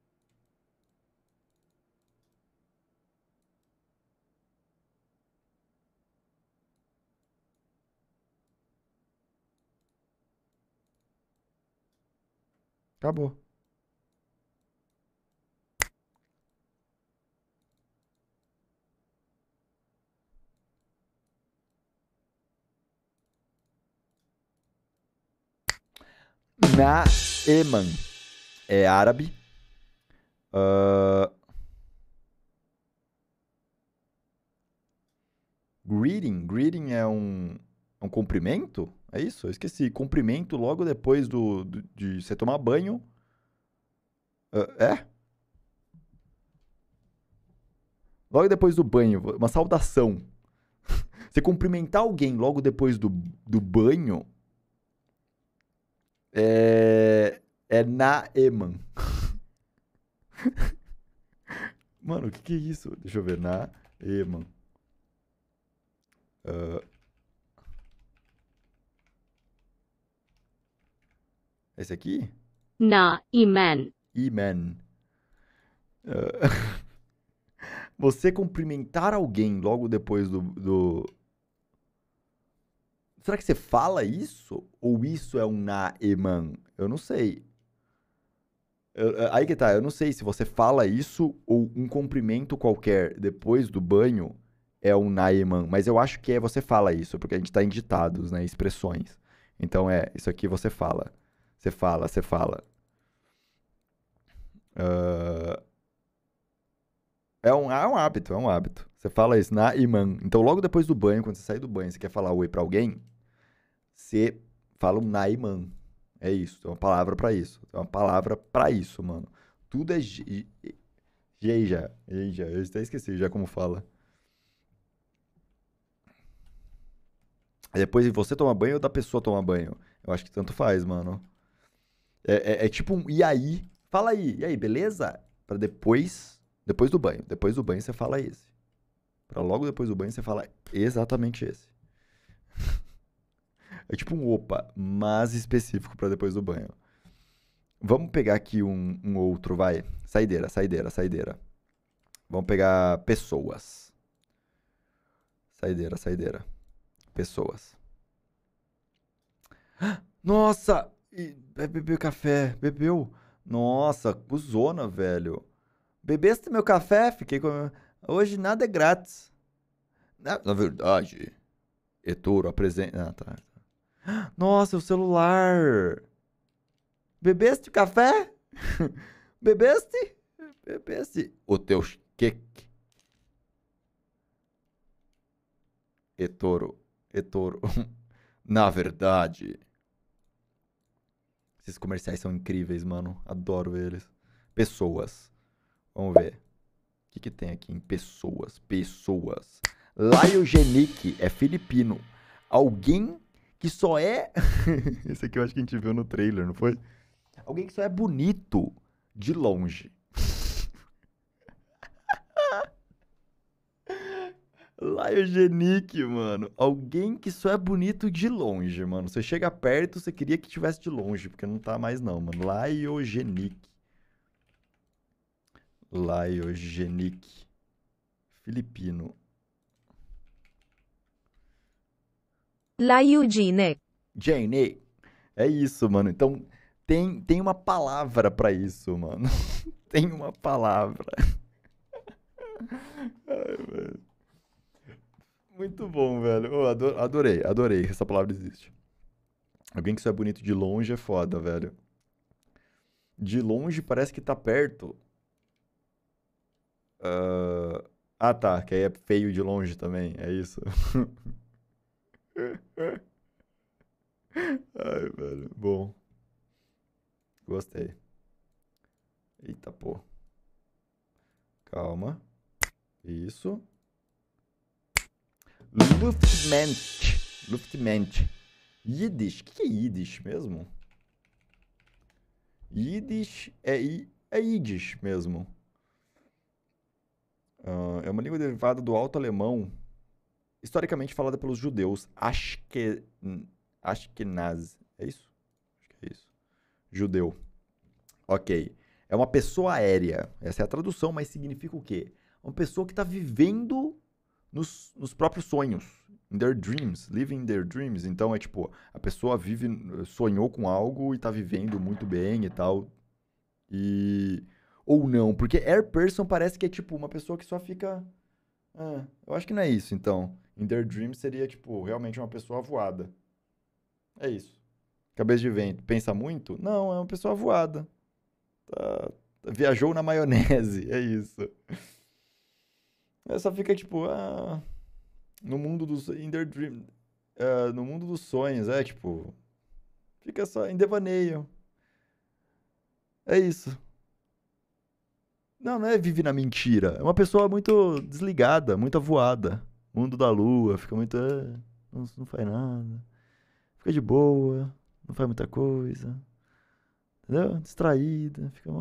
Acabou. Naeman. É árabe. Ah, greeting. Greeting é um cumprimento? É isso? Eu esqueci. Cumprimento logo depois de você tomar banho. É? Logo depois do banho. Uma saudação. Você cumprimentar alguém logo depois do banho é naeman. Mano, o que é isso? Deixa eu ver. Naeman. Ah, esse aqui? Na'iman. Iman. Ah, você cumprimentar alguém logo depois Será que você fala isso? Ou isso é um naeman? Eu não sei. Aí que tá, eu não sei se você fala isso ou um cumprimento qualquer depois do banho é um naeman. Mas eu acho que você fala isso, porque a gente tá em ditados, né? Expressões. Então isso aqui você fala. Você fala, você fala. Ah, é um hábito, é um hábito. Você fala isso, naeman. Então logo depois do banho, quando você sai do banho, você quer falar oi pra alguém, você fala um Naiman. É isso, tem uma palavra pra isso. Tem uma palavra pra isso, mano. Tudo é Geija. Geija, eu até esqueci já como fala. Aí depois você toma banho ou da pessoa toma banho? Eu acho que tanto faz, mano. É tipo um e aí? Fala aí, e aí, beleza? Pra depois do banho. Depois do banho você fala esse. Pra logo depois do banho você fala exatamente esse. É tipo um opa, mas específico pra depois do banho. Vamos pegar aqui um outro, vai. Saideira, saideira, saideira. Vamos pegar pessoas. Saideira, saideira. Pessoas. Nossa! Bebeu café. Bebeu. Nossa, cuzona, velho. Bebeste meu café? Fiquei com. Hoje nada é grátis. Na verdade, Ettore apresenta. Ah, tá. Nossa, o celular. Bebeste café? Bebeste? Bebeste. O teu queque. Ettore. Ettore. Na verdade. Esses comerciais são incríveis, mano. Adoro eles. Pessoas. Vamos ver. O que tem aqui em pessoas? Pessoas. Lyogenic é filipino. Alguém que só é... Esse aqui eu acho que a gente viu no trailer, não foi? Alguém que só é bonito de longe. Lyogenic, mano. Alguém que só é bonito de longe, mano. Você chega perto, você queria que tivesse de longe, porque não tá mais não, mano. Lyogenic. Lyogenic. Filipino. Lyogenic. Jane. É isso, mano. Então, tem uma palavra pra isso, mano. Tem uma palavra. Ai, velho. Muito bom, velho. Oh, adorei. Essa palavra existe. Alguém que só é bonito de longe é foda, velho. De longe parece que tá perto. Tá. Que aí é feio de longe também. É isso. Ai, velho. Bom. Gostei. Eita, pô. Calma. Isso. Luftmensch. Yiddish. O que é Yiddish mesmo? Yiddish é Yiddish mesmo. É uma língua derivada do alto alemão, historicamente falada pelos judeus. Ashkenaz. É isso? Acho que é isso. Judeu. Ok. É uma pessoa aérea. Essa é a tradução, mas significa o quê? Uma pessoa que está vivendo nos próprios sonhos. In their dreams. Living their dreams. Então é tipo, a pessoa sonhou com algo e está vivendo muito bem e tal. Ou não, porque air person parece que é tipo uma pessoa que só fica... eu acho que não é isso, então. In their dreams seria tipo, realmente uma pessoa voada. É isso. Cabeça de vento. Pensa muito? Não, é uma pessoa voada. Viajou na maionese, é isso. Só fica tipo, no mundo dos... In their dream, no mundo dos sonhos, tipo... Fica só em devaneio. É isso. Não é vive na mentira. É uma pessoa muito desligada, muito avoada. Mundo da lua, fica muito... não faz nada. Fica de boa, não faz muita coisa. Entendeu? Distraída, fica...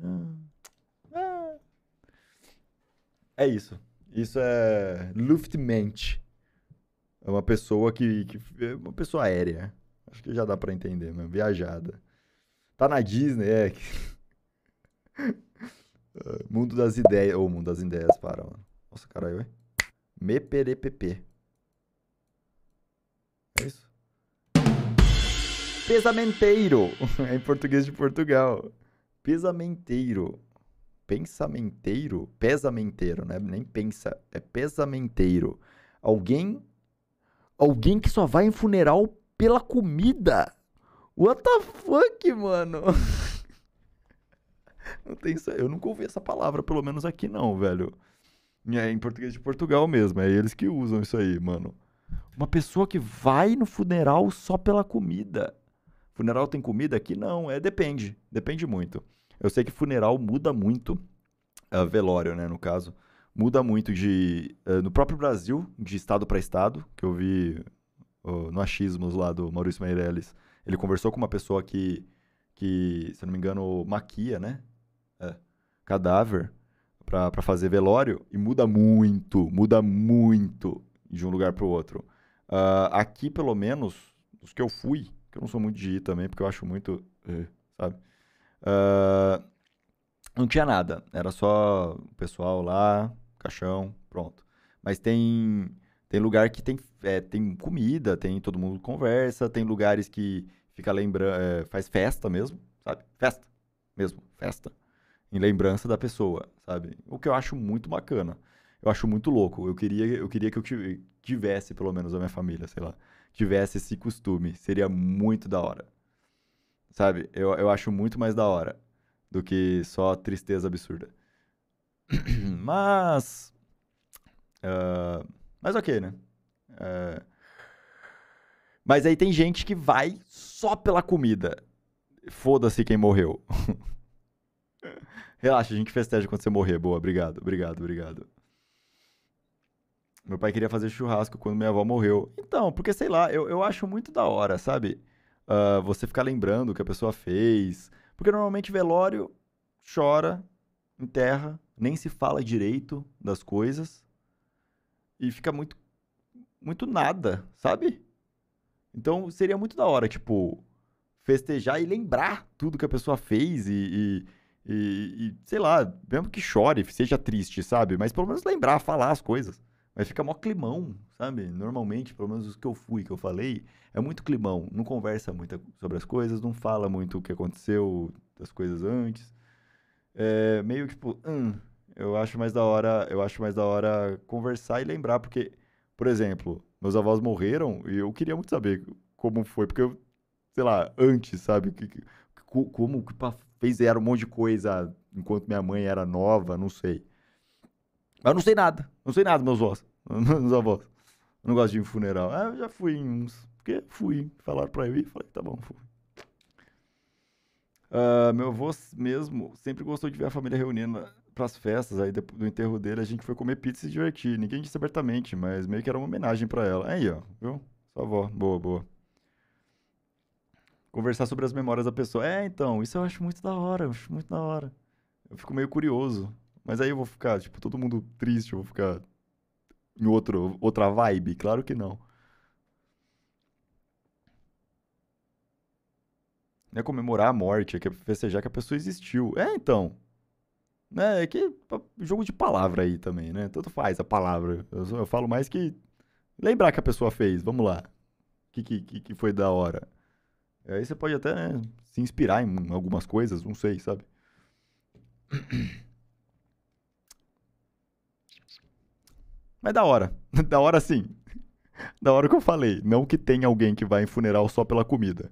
É isso. Isso é Luftmensch. É uma pessoa que é uma pessoa aérea. Acho que já dá pra entender, mesmo. Viajada. Tá na Disney, Mundo das ideias. Ou Mundo das ideias, para, mano. Nossa, caralho, ué. Meperepepe. É isso? Pesamenteiro. É em português de Portugal. Pesamenteiro. Pensamenteiro? Pesamenteiro, né? Nem pensa. É pesamenteiro. Alguém que só vai em funeral pela comida. What the fuck, mano? Não tem isso. Eu nunca ouvi essa palavra, pelo menos aqui não, velho. É em português de Portugal mesmo. É eles que usam isso aí, mano. Uma pessoa que vai no funeral só pela comida. Funeral tem comida? Aqui não. Depende. Depende muito. Eu sei que funeral muda muito. Velório, né, no caso. Muda muito no próprio Brasil, de estado para estado, que eu vi no Achismos lá do Maurício Meirelles. Ele conversou com uma pessoa que se eu não me engano, maquia, né? Cadáver pra fazer velório e muda muito de um lugar pro outro. Aqui, pelo menos, os que eu fui, que eu não sou muito de ir também, porque eu acho muito, sabe? Não tinha nada, era só o pessoal lá, caixão, pronto. Mas tem lugar que tem comida, tem todo mundo conversa, tem lugares que fica lembrando, faz festa mesmo, sabe? Festa mesmo, festa. Em lembrança da pessoa, sabe? O que eu acho muito bacana. Eu acho muito louco. Eu queria que eu tivesse, pelo menos a minha família, sei lá, tivesse esse costume. Seria muito da hora. Sabe? Eu acho muito mais da hora do que só tristeza absurda. Mas... mas ok, né? Mas aí tem gente que vai só pela comida. Foda-se quem morreu. Relaxa, a gente festeja quando você morrer. Boa, obrigado, obrigado, obrigado. Meu pai queria fazer churrasco quando minha avó morreu. Então, porque sei lá, eu acho muito da hora, sabe? Você ficar lembrando o que a pessoa fez. Porque normalmente velório chora, enterra, nem se fala direito das coisas. E fica muito, muito nada, sabe? Então seria muito da hora, tipo, festejar e lembrar tudo que a pessoa fez e, sei lá, mesmo que chore, seja triste, sabe? Mas pelo menos lembrar, falar as coisas. Mas fica mó climão, sabe? Normalmente, pelo menos os que eu fui, que eu falei, é muito climão. Não conversa muito sobre as coisas, não fala muito o que aconteceu das coisas antes. É meio tipo, eu acho mais da hora conversar e lembrar, porque, por exemplo, meus avós morreram e eu queria muito saber como foi, porque eu, sei lá, antes, sabe? Como que fizeram um monte de coisa enquanto minha mãe era nova, não sei. Mas eu não sei nada, meus avós. Meus avós. Eu não gosto de ir em funeral. Eu já fui em uns, porque fui, falaram pra eu ir, falei, tá bom, fui. Meu avô mesmo sempre gostou de ver a família reunida pras festas. Aí depois do enterro dele a gente foi comer pizza e se divertir. Ninguém disse abertamente, mas meio que era uma homenagem pra ela. Aí, ó, viu? Sua avó, boa, boa. Conversar sobre as memórias da pessoa. Então, isso eu acho muito da hora, eu acho muito da hora. Eu fico meio curioso. Mas aí eu vou ficar, tipo, todo mundo triste, eu vou ficar em outra vibe? Claro que não. Não é comemorar a morte, é festejar que a pessoa existiu. Então. Né, é que jogo de palavra aí também, né? Tanto faz a palavra. Eu falo mais que lembrar que a pessoa fez. Vamos lá. Que foi da hora. Aí você pode até, né, se inspirar em algumas coisas, não sei, sabe? Mas da hora. Da hora sim. Da hora que eu falei. Não que tenha alguém que vai em funeral só pela comida.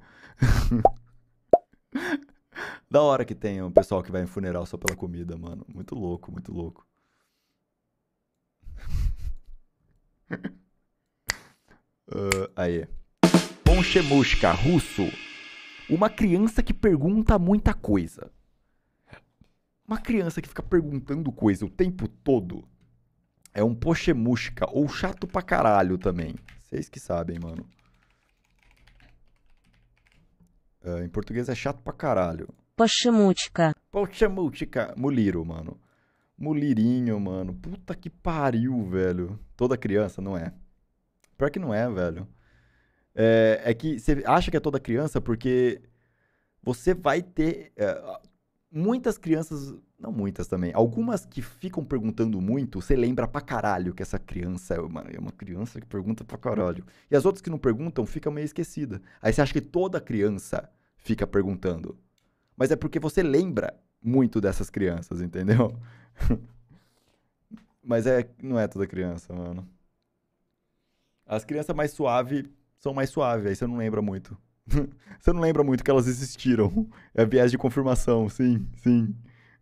Da hora que tenha um pessoal que vai em funeral só pela comida, mano. Muito louco, muito louco. Aí. Ponchemushka, russo. Uma criança que pergunta muita coisa. Uma criança que fica perguntando coisa o tempo todo é um pochemushka, ou chato pra caralho também. Vocês que sabem, mano. Em português é chato pra caralho. Pochemuchka. Pochemushka, muliro, mano. Mulirinho, mano. Puta que pariu, velho. Toda criança, não é? Pior que não é, velho. É que você acha que é toda criança porque você vai ter muitas crianças, não muitas também, algumas que ficam perguntando muito, você lembra pra caralho que essa criança é uma criança que pergunta pra caralho. E as outras que não perguntam ficam meio esquecida. Aí você acha que toda criança fica perguntando. Mas é porque você lembra muito dessas crianças, entendeu? Mas não é toda criança, mano. As crianças mais suaves são mais suaves, aí você não lembra muito. Você não lembra muito que elas existiram. É viés de confirmação, sim, sim.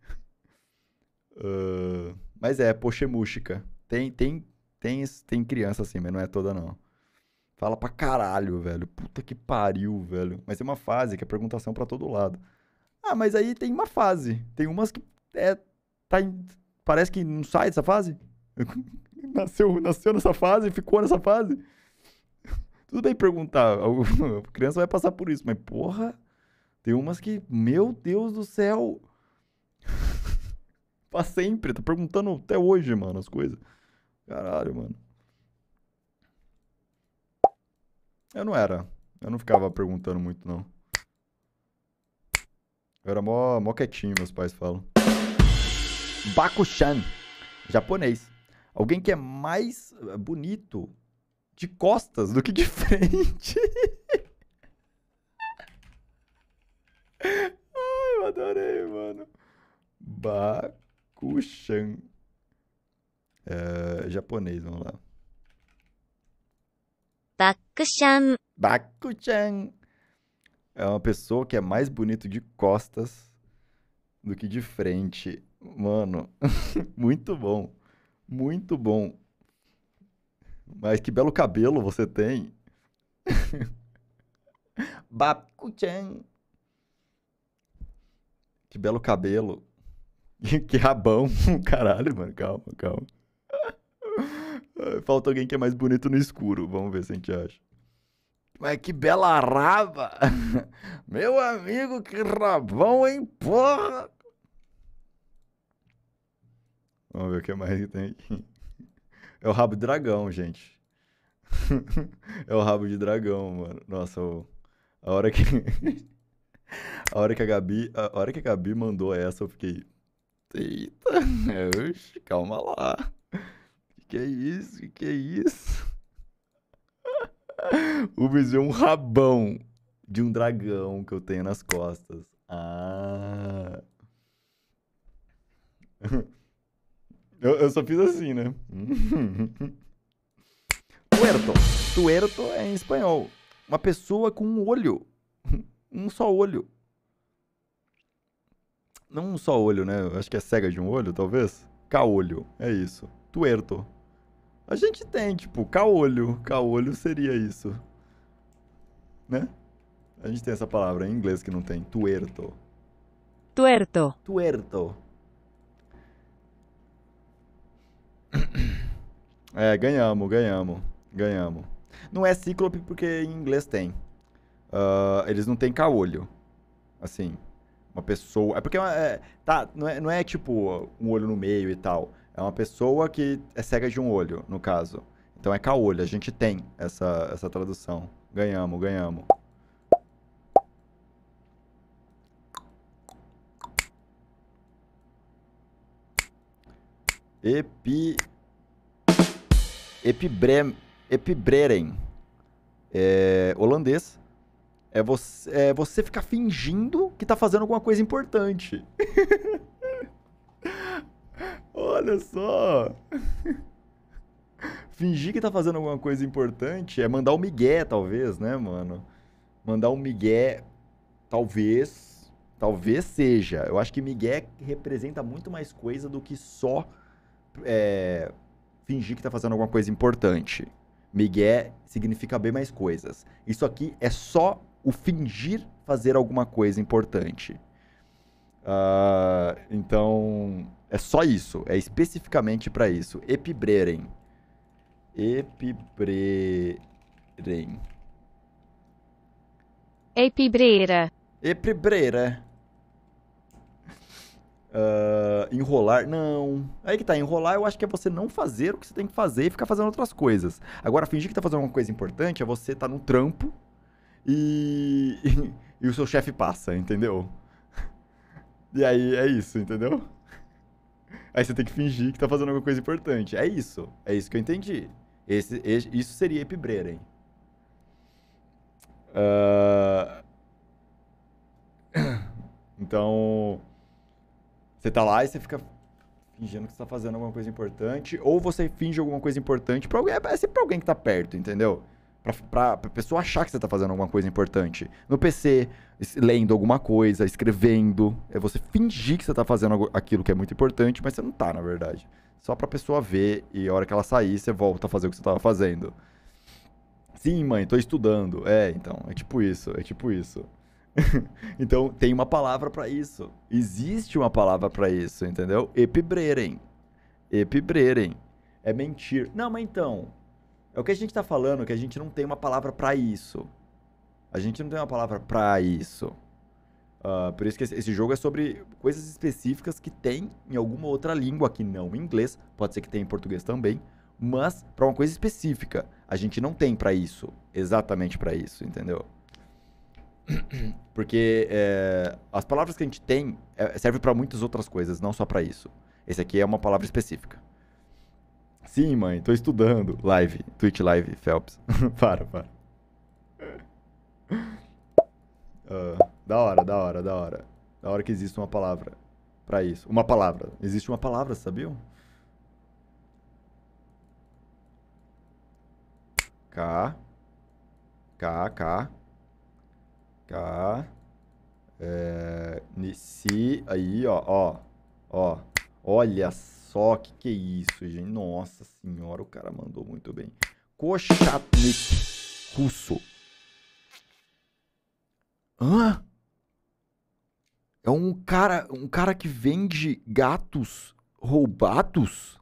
Mas pochemushka. Tem criança assim, mas não é toda não. Fala pra caralho, velho. Puta que pariu, velho. Mas tem uma fase que é perguntação pra todo lado. Mas aí tem uma fase. Tem umas que parece que não sai dessa fase. Nasceu nessa fase, ficou nessa fase. Tudo bem perguntar, a criança vai passar por isso, mas porra, tem umas que, meu Deus do céu, pra sempre, tá perguntando até hoje, mano, as coisas. Caralho, mano. Eu não ficava perguntando muito, não. Eu era mó quietinho, meus pais falam. Bakushan, japonês. Alguém que é mais bonito de costas do que de frente. Ai, eu adorei, mano. Bakushan. Japonês, vamos lá. Bakushan. Bakuchan. É uma pessoa que é mais bonito de costas do que de frente. Mano, muito bom. Muito bom. Mas que belo cabelo você tem. Bakuchan. Que belo cabelo. Que rabão. Caralho, mano. Calma, calma. Falta alguém que é mais bonito no escuro. Vamos ver se a gente acha. Mas que bela raba. Meu amigo, que rabão, hein, porra. Vamos ver o que mais que tem aqui. É o rabo de dragão, gente. É o rabo de dragão, mano. Nossa, a hora que... A hora que a Gabi mandou essa, eu fiquei... Eita, oxe, calma lá. Que é isso? Que é isso? O Viseu é um rabão de um dragão que eu tenho nas costas. Ah. Eu só fiz assim, né? Tuerto. Tuerto é em espanhol. Uma pessoa com um olho. Um só olho. Não um só olho, né? Eu acho que é cega de um olho, talvez. Caolho. É isso. Tuerto. A gente tem, tipo, caolho. Caolho seria isso. Né? A gente tem essa palavra em inglês que não tem. Tuerto. Tuerto. Tuerto. É, ganhamos. Não é cíclope porque em inglês tem. Eles não têm caolho. Assim, uma pessoa... É porque não é tipo um olho no meio e tal. É uma pessoa que é cega de um olho, no caso. Então é caolho. A gente tem essa tradução. Ganhamos. Epibreren. É holandês. É você ficar fingindo que tá fazendo alguma coisa importante. Olha só. Fingir que tá fazendo alguma coisa importante é mandar um migué, talvez, né, mano? Mandar um migué, talvez seja. Eu acho que migué representa muito mais coisa do que só fingir que tá fazendo alguma coisa importante. Migué significa bem mais coisas. Isso aqui é só o fingir fazer alguma coisa importante. Então, é só isso. É especificamente para isso. Epibreren. Epibreira. Enrolar, não. Aí que tá, enrolar eu acho que é você não fazer o que você tem que fazer e ficar fazendo outras coisas. Agora, fingir que tá fazendo alguma coisa importante é você tá no trampo e o seu chefe passa, entendeu? E aí é isso, entendeu? Aí você tem que fingir que tá fazendo alguma coisa importante. É isso que eu entendi. Isso seria epibreren. Então, você tá lá e você fica fingindo que você tá fazendo alguma coisa importante, ou você finge alguma coisa importante pra alguém, é sempre pra alguém que tá perto, entendeu? Pra pessoa achar que você tá fazendo alguma coisa importante. No PC, lendo alguma coisa, escrevendo, é você fingir que você tá fazendo aquilo que é muito importante, mas você não tá, na verdade. Só pra pessoa ver e a hora que ela sair, você volta a fazer o que você tava fazendo. Sim, mãe, tô estudando. Então, é tipo isso. Então, tem uma palavra pra isso. Existe uma palavra pra isso, entendeu? Epibreren. É mentir. Não, mas então, é o que a gente tá falando, que a gente não tem uma palavra pra isso. Por isso que esse jogo é sobre coisas específicas que tem em alguma outra língua, que não em inglês. Pode ser que tenha em português também. Mas pra uma coisa específica. A gente não tem pra isso. Exatamente pra isso, entendeu? Porque as palavras que a gente tem servem pra muitas outras coisas, não só pra isso. Esse aqui é uma palavra específica. Sim, mãe, tô estudando. Live, Twitch Live, Phelps. Para. Da hora. Da hora que existe uma palavra pra isso. Uma palavra. Existe uma palavra, sabiam? K. Si. Aí, ó. Olha só que é isso, gente. Nossa senhora, o cara mandou muito bem. Kochatnik russo. Hã? É um cara que vende gatos roubados?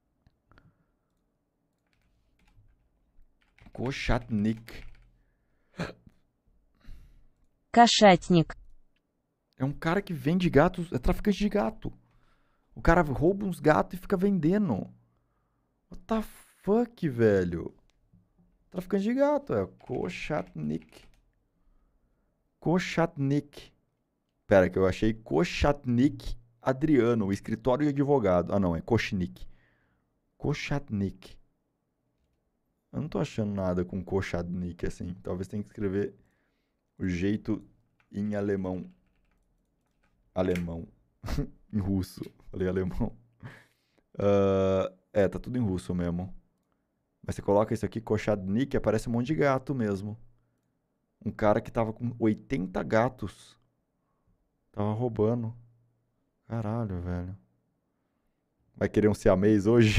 Kochatnik. Кошатник. É um cara que vende gatos, é traficante de gato. O cara rouba uns gatos e fica vendendo. What the fuck, velho? Traficante de gato, é Kochatnik. Kochatnik. Pera, que eu achei Kochatnik Adriano, o escritório de advogado. Ah, não, é Kochnik. Kochatnik. Eu não tô achando nada com Kochatnik assim. Talvez tenha que escrever o jeito em alemão. Alemão. Em russo. Falei alemão. Tá tudo em russo mesmo. Mas você coloca isso aqui, Kochatnik, aparece um monte de gato mesmo. Um cara que tava com 80 gatos. Tava roubando. Caralho, velho. Vai querer um siamês hoje?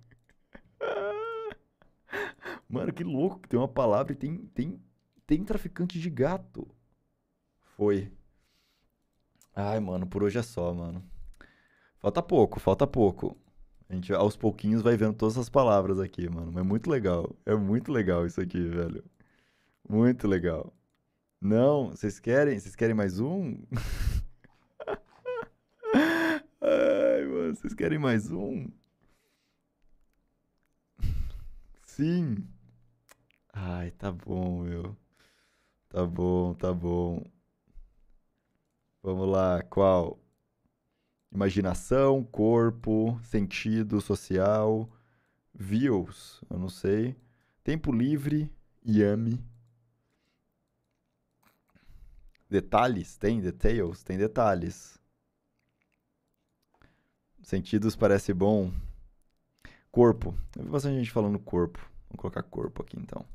Mano, que louco que tem uma palavra e tem traficante de gato. Foi. Ai, mano, por hoje é só, mano. Falta pouco, falta pouco. A gente aos pouquinhos vai vendo todas as palavras aqui, mano. Mas é muito legal. É muito legal isso aqui, velho. Muito legal. Não, vocês querem? Vocês querem mais um? Ai, mano, vocês querem mais um? Sim. Ai, tá bom, meu. Tá bom, tá bom. Vamos lá, qual? Imaginação, corpo, sentido social, views, eu não sei. Tempo livre, yami. Detalhes, tem details, tem detalhes. Sentidos parece bom. Corpo, eu vi bastante gente falando corpo. Vamos colocar corpo aqui então.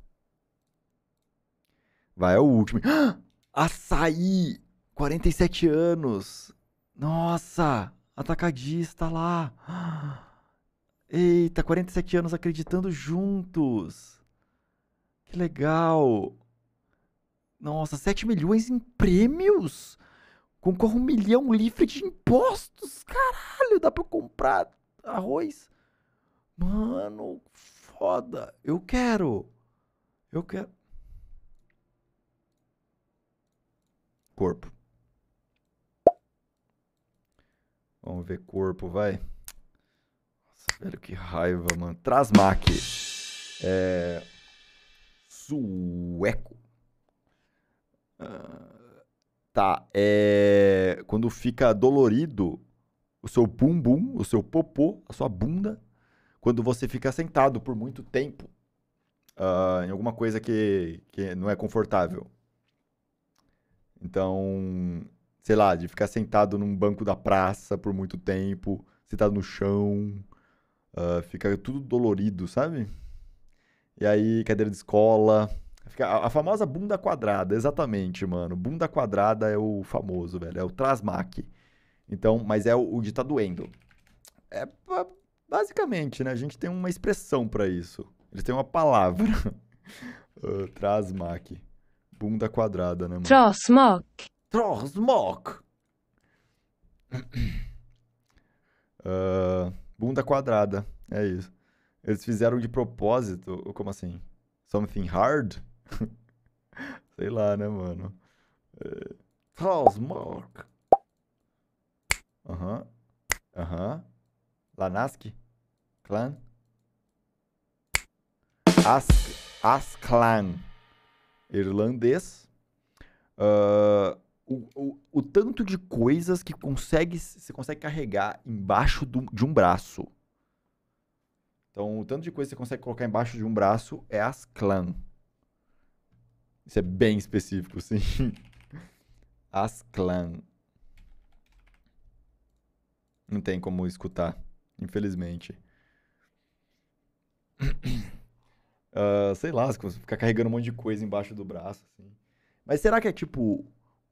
Vai, é o último. Açaí! 47 anos! Nossa! Atacadista lá! Eita, 47 anos acreditando juntos! Que legal! Nossa, 7 milhões em prêmios! Concorre 1 milhão livre de impostos! Caralho, dá pra eu comprar arroz? Mano, foda! Eu quero! Eu quero. Corpo. Vamos ver corpo, vai. Nossa, velho, que raiva, mano. Trasmaque. Sueco. Tá, quando fica dolorido o seu bumbum, o seu popô, a sua bunda, quando você fica sentado por muito tempo em alguma coisa que não é confortável. Então, sei lá, de ficar sentado num banco da praça por muito tempo, sentado no chão, fica tudo dolorido, sabe? E aí, cadeira de escola. Fica a famosa bunda quadrada, exatamente, mano. Bunda quadrada é o famoso, velho. É o Trasmaque. Então, mas é o de tá doendo. É basicamente, né? A gente tem uma expressão pra isso. Eles têm uma palavra. Trasmaque. Bunda quadrada, né, mano? Trasmak. Trasmaque. Bunda quadrada. É isso. Eles fizeram de propósito, ou como assim? Something hard? Sei lá, né, mano? Trasmaque. Aham. Lanask? Clan? Asklan. Irlandês. O tanto de coisas que você consegue carregar embaixo de um braço. Então, o tanto de coisa que você consegue colocar embaixo de um braço é Asklan. Isso é bem específico, sim. Asklan. Não tem como escutar, infelizmente. Sei lá, você fica carregando um monte de coisa embaixo do braço, assim. Mas será que é tipo.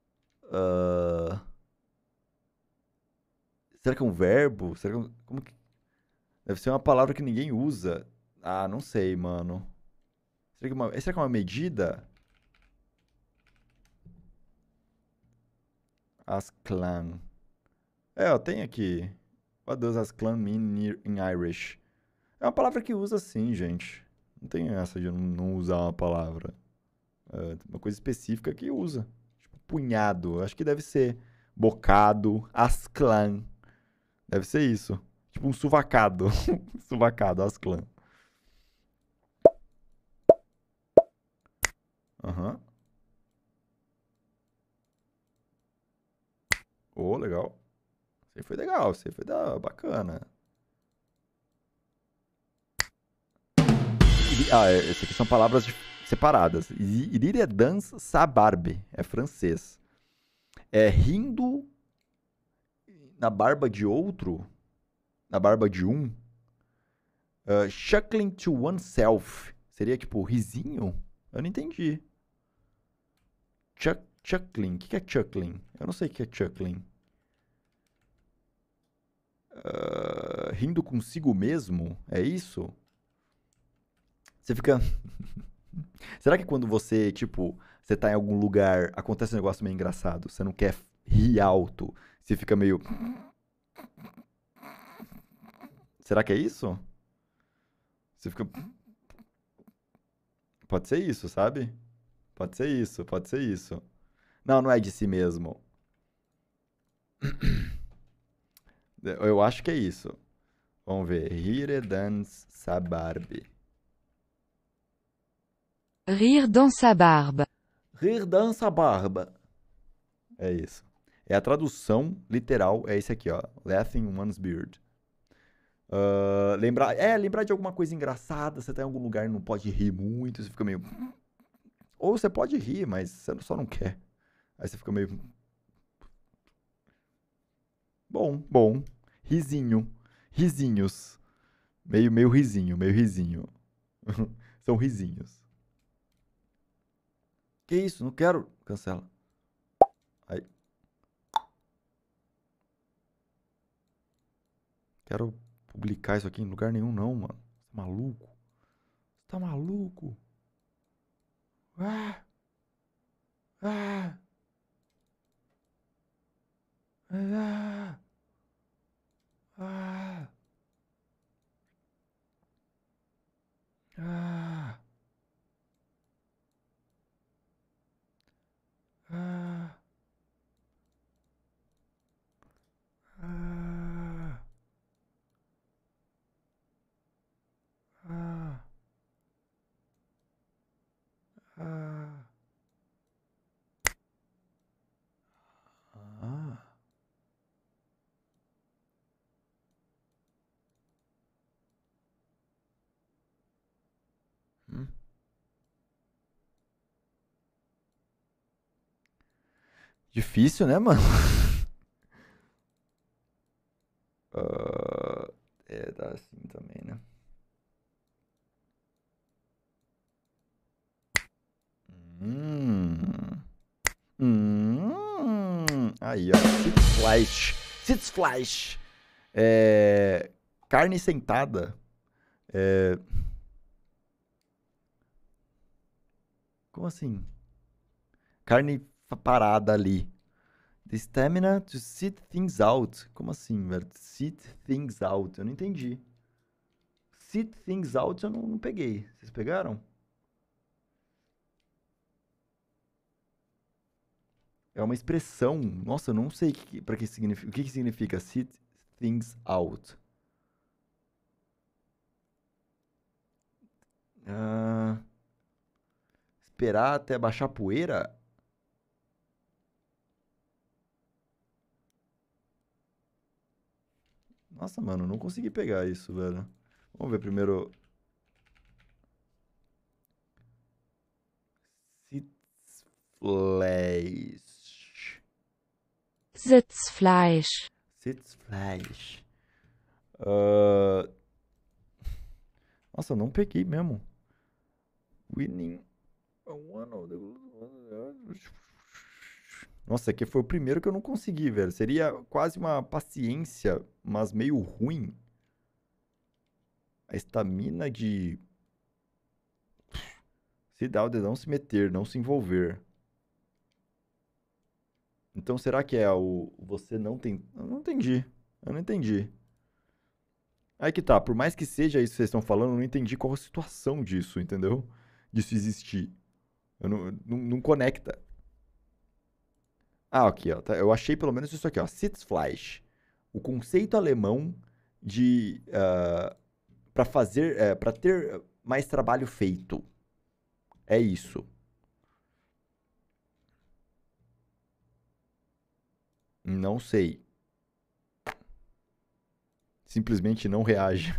Será que é um verbo? Como que. Deve ser uma palavra que ninguém usa. Ah, não sei, mano. Será que é uma medida? Asklan. É, ó, tem aqui. What does Asklan mean in Irish? É uma palavra que usa sim, gente. Não tem essa de não usar uma palavra. É uma coisa específica que usa. Tipo, punhado. Acho que deve ser bocado, Asklan. Deve ser isso. Tipo um suvacado. Suvacado, Asklan. Aham. Ô, legal. Você foi legal, você foi bacana. Essas aqui são palavras separadas. Iridans sabarbe, é francês. É rindo na barba de outro, na barba de um. Chuckling to oneself. Seria tipo risinho? Eu não entendi. Chuckling. O que é chuckling? Eu não sei o que é chuckling. Rindo consigo mesmo? É isso? Você fica. Será que quando você, tipo, você tá em algum lugar, acontece um negócio meio engraçado, você não quer rir alto, você fica meio. Será que é isso? Você fica. Pode ser isso, sabe? Pode ser isso, pode ser isso. Não, não é de si mesmo. Eu acho que é isso. Vamos ver. Rire dans sa barbe. Rire dans sa barbe. Rir dans sa barba. É isso. É a tradução literal, é esse aqui, ó. Laughing one's beard. Lembrar de alguma coisa engraçada, você tá em algum lugar e não pode rir muito, você fica meio. Ou você pode rir, mas você só não quer. Aí você fica meio. Bom. Risinho. Risinhos. Meio risinho, meio risinho. São risinhos. Que isso? Não quero. Cancela. Aí. Quero publicar isso aqui em lugar nenhum, não, mano. Você tá maluco? Você tá maluco? Ah! Ah! Ah! Ah! Ah! Ah! Ah! Ah! Ah! Ah! Hum. Difícil, né, mano? Dá assim também, né? Hum. Aí, ó. Sitzfleisch. Sitzfleisch. Carne sentada. É, como assim? Carne parada ali. The stamina to sit things out. Como assim, velho? Sit things out. Eu não entendi. Sit things out eu não peguei. Vocês pegaram? É uma expressão. Nossa, eu não sei para que significa. O que significa sit things out? Ah, esperar até baixar poeira? Nossa, mano, não consegui pegar isso, velho. Vamos ver primeiro. Sitzfleisch. Sitzfleisch. Sitzfleisch. Ah, nossa, eu não peguei mesmo. Winning. Nossa, aqui foi o primeiro que eu não consegui, velho. Seria quase uma paciência, mas meio ruim. A estamina de se dar o dedão, se meter, não se envolver. Então, será que é o você não tem... Eu não entendi. Eu não entendi. Aí que tá. Por mais que seja isso que vocês estão falando, eu não entendi qual a situação disso, entendeu? Disso existir. Eu não conecta. Ah, aqui, ó. Eu achei pelo menos isso aqui, ó. Sitzfleisch. O conceito alemão de... para fazer... para ter mais trabalho feito. É isso. Não sei. Simplesmente não reage.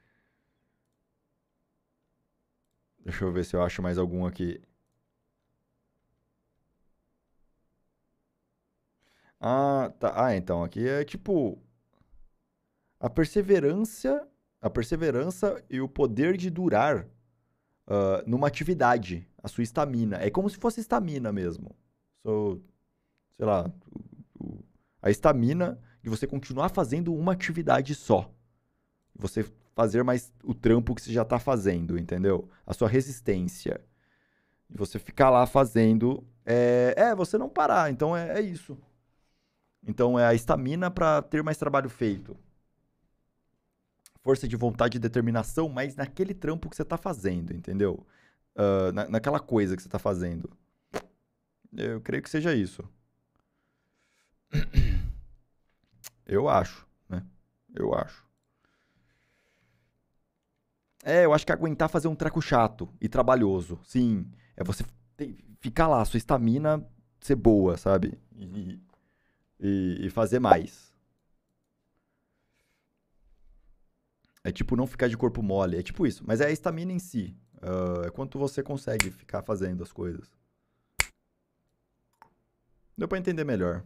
Deixa eu ver se eu acho mais algum aqui. Ah, tá. Ah, então, aqui é tipo a perseverança, a perseverança e o poder de durar numa atividade, a sua estamina. É como se fosse estamina mesmo. So, sei lá, a estamina de você continuar fazendo uma atividade só. Você fazer mais o trampo que você já tá fazendo, entendeu? A sua resistência. E você ficar lá fazendo. Você não parar. Então é isso. Então é a estamina para ter mais trabalho feito. Força de vontade e determinação, mas naquele trampo que você tá fazendo, entendeu? Naquela coisa que você tá fazendo. Eu creio que seja isso. Eu acho, né? Eu acho. Eu acho que aguentar fazer um treco chato e trabalhoso. Sim, é você ficar lá, sua estamina ser boa, sabe? E fazer mais. É tipo não ficar de corpo mole. É tipo isso. Mas é a estamina em si. É quanto você consegue ficar fazendo as coisas. Deu pra entender melhor.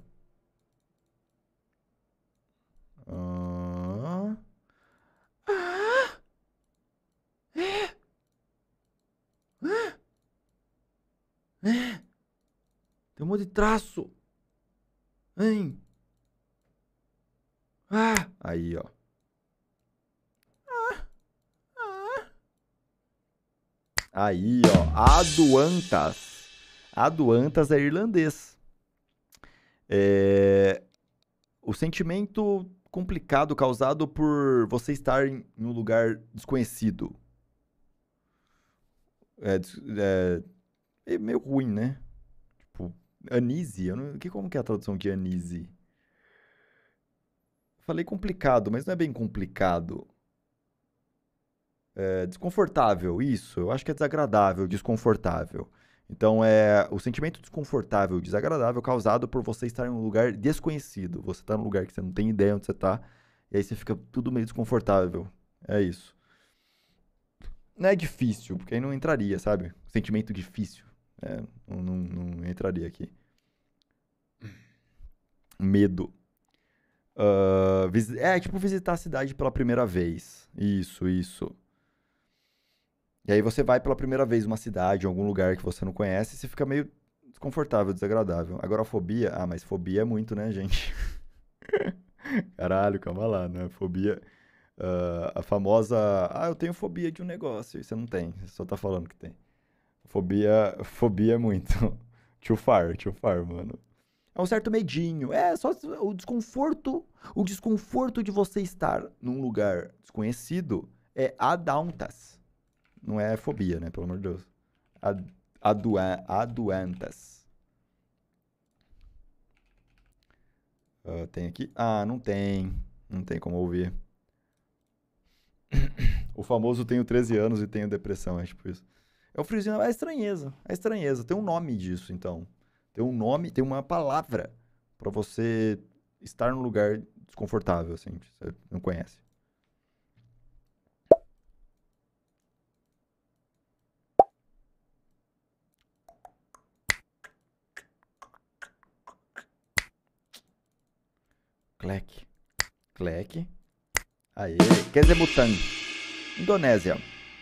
Tem um monte de traço. Hein? Aí, ó. Aí, ó. Aduantas. Aduantas é irlandês. O sentimento complicado causado por você estar em um lugar desconhecido. É meio ruim, né? Tipo, uneasy. Como que é a tradução de uneasy? Falei complicado, mas não é bem complicado. Desconfortável, isso. Eu acho que é desagradável, desconfortável. Então, é o sentimento desconfortável, desagradável, causado por você estar em um lugar desconhecido. Você está num lugar que você não tem ideia onde você está, e aí você fica tudo meio desconfortável. É isso. Não é difícil, porque aí não entraria, sabe? Sentimento difícil. Não entraria aqui. Medo. Tipo visitar a cidade pela primeira vez. Isso. E aí você vai pela primeira vez numa cidade, em algum lugar que você não conhece, e você fica meio desconfortável, desagradável. Agora a fobia... Ah, mas fobia é muito, né, gente? Caralho, calma lá, né? Fobia... a famosa... eu tenho fobia de um negócio. E você não tem, você só tá falando que tem. Fobia é muito. Too far, mano. É um certo medinho. Só o desconforto de você estar num lugar desconhecido é adauntas. Não é fobia, né? Pelo amor de Deus. Aduantas. Tem aqui? Não tem. Não tem como ouvir. O famoso tenho 13 anos e tenho depressão, é tipo isso. É o friozinho, é estranheza. É estranheza. Tem um nome disso, então. Tem um nome, tem uma palavra pra você estar num lugar desconfortável, assim. Você não conhece. Klek. Klek. Aê. Kezemutan. Indonésia.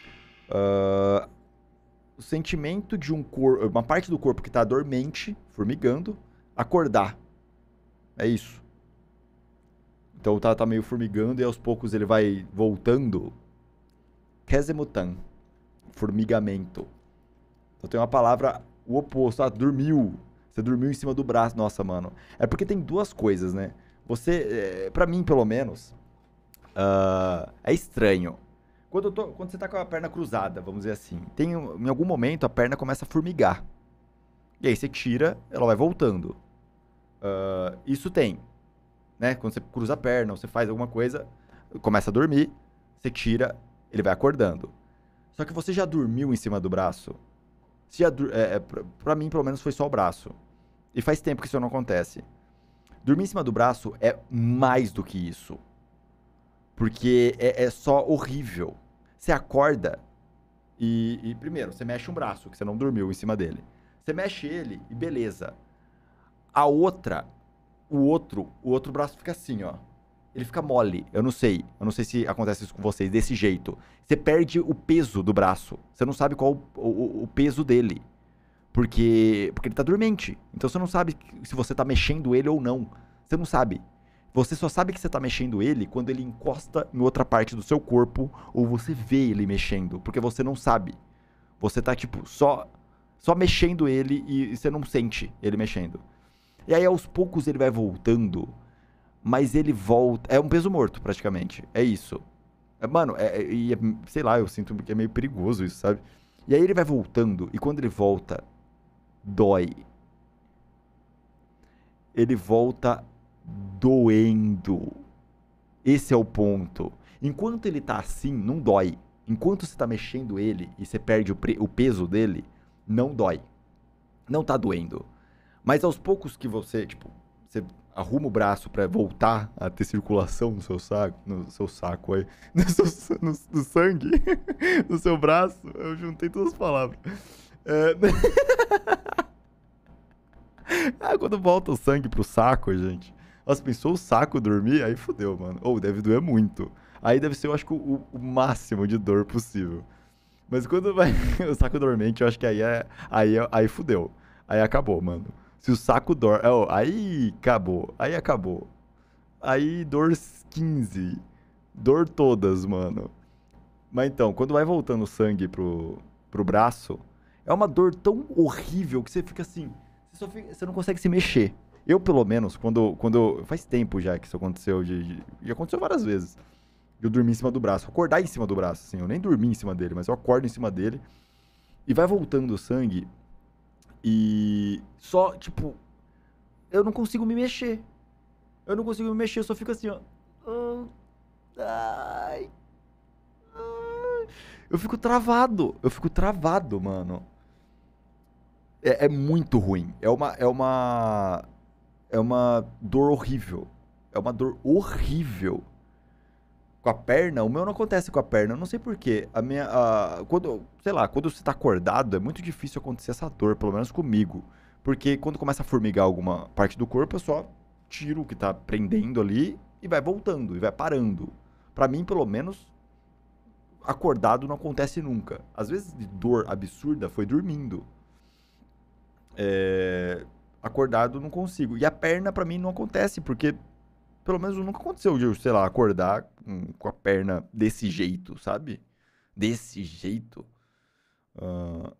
O sentimento de uma parte do corpo que tá dormente, formigando, acordar. É isso. Então tá meio formigando e aos poucos ele vai voltando. Kezemutan. Formigamento. Então tem uma palavra, o oposto. Dormiu. Você dormiu em cima do braço. Nossa, mano. É porque tem duas coisas, né? Você, pra mim, pelo menos, é estranho. Quando você tá com a perna cruzada, vamos dizer assim, em algum momento a perna começa a formigar. E aí você tira, ela vai voltando. Isso tem, né? Quando você cruza a perna, você faz alguma coisa, começa a dormir, você tira, ele vai acordando. Só que você já dormiu em cima do braço? Pra mim, pelo menos, foi só o braço. E faz tempo que isso não acontece. Dormir em cima do braço é mais do que isso. Porque é só horrível. Você acorda e primeiro, você mexe um braço, que você não dormiu em cima dele. Você mexe ele e beleza. A outra, o outro braço fica assim, ó. Ele fica mole. Eu não sei se acontece isso com vocês desse jeito. Você perde o peso do braço. Você não sabe qual o peso dele. Porque ele tá dormente. Então você não sabe se você tá mexendo ele ou não. Você não sabe. Você só sabe que você tá mexendo ele quando ele encosta em outra parte do seu corpo ou você vê ele mexendo, porque você não sabe. Você tá tipo só mexendo ele e você não sente ele mexendo. E aí aos poucos ele vai voltando, mas ele volta, é um peso morto praticamente. É isso. Mano, sei lá, eu sinto que é meio perigoso isso, sabe? E aí ele vai voltando e quando ele volta, dói. Ele volta doendo. Esse é o ponto. Enquanto ele tá assim, não dói. Enquanto você tá mexendo ele e você perde o peso dele, não dói. Não tá doendo. Mas aos poucos que você arruma o braço pra voltar a ter circulação no seu saco aí, no sangue, no seu braço, eu juntei todas as palavras. É... quando volta o sangue pro saco, gente. Nossa, pensou o saco dormir? Aí fodeu, mano. Ou deve doer muito. Aí deve ser, eu acho que o máximo de dor possível. Mas quando vai o saco dormente, eu acho que aí fudeu. Aí acabou, mano. Se o saco dorme, aí acabou. Aí acabou. Aí dor 15. Dor todas, mano. Mas então, quando vai voltando o sangue pro braço, é uma dor tão horrível que você fica assim. Você não consegue se mexer. Eu, pelo menos, quando. Faz tempo já que isso aconteceu. E aconteceu várias vezes. Eu dormi em cima do braço. Acordar em cima do braço, assim. Eu nem dormi em cima dele, mas eu acordo em cima dele. E vai voltando o sangue. E só, tipo. Eu não consigo me mexer. Eu não consigo me mexer, eu só fico assim, ó. Ai. Eu fico travado. Eu fico travado, mano. É muito ruim. É uma dor horrível. É uma dor horrível. Com a perna, o meu não acontece com a perna. Eu não sei porquê. Sei lá, quando você tá acordado, é muito difícil acontecer essa dor, pelo menos comigo. Porque quando começa a formigar alguma parte do corpo, eu só tiro o que tá prendendo ali e vai voltando, e vai parando. Pra mim, pelo menos, acordado não acontece nunca. Às vezes de dor absurda foi dormindo. Acordado não consigo. E a perna pra mim não acontece, porque pelo menos nunca aconteceu de eu, sei lá, acordar com a perna desse jeito, sabe? Desse jeito. Ah,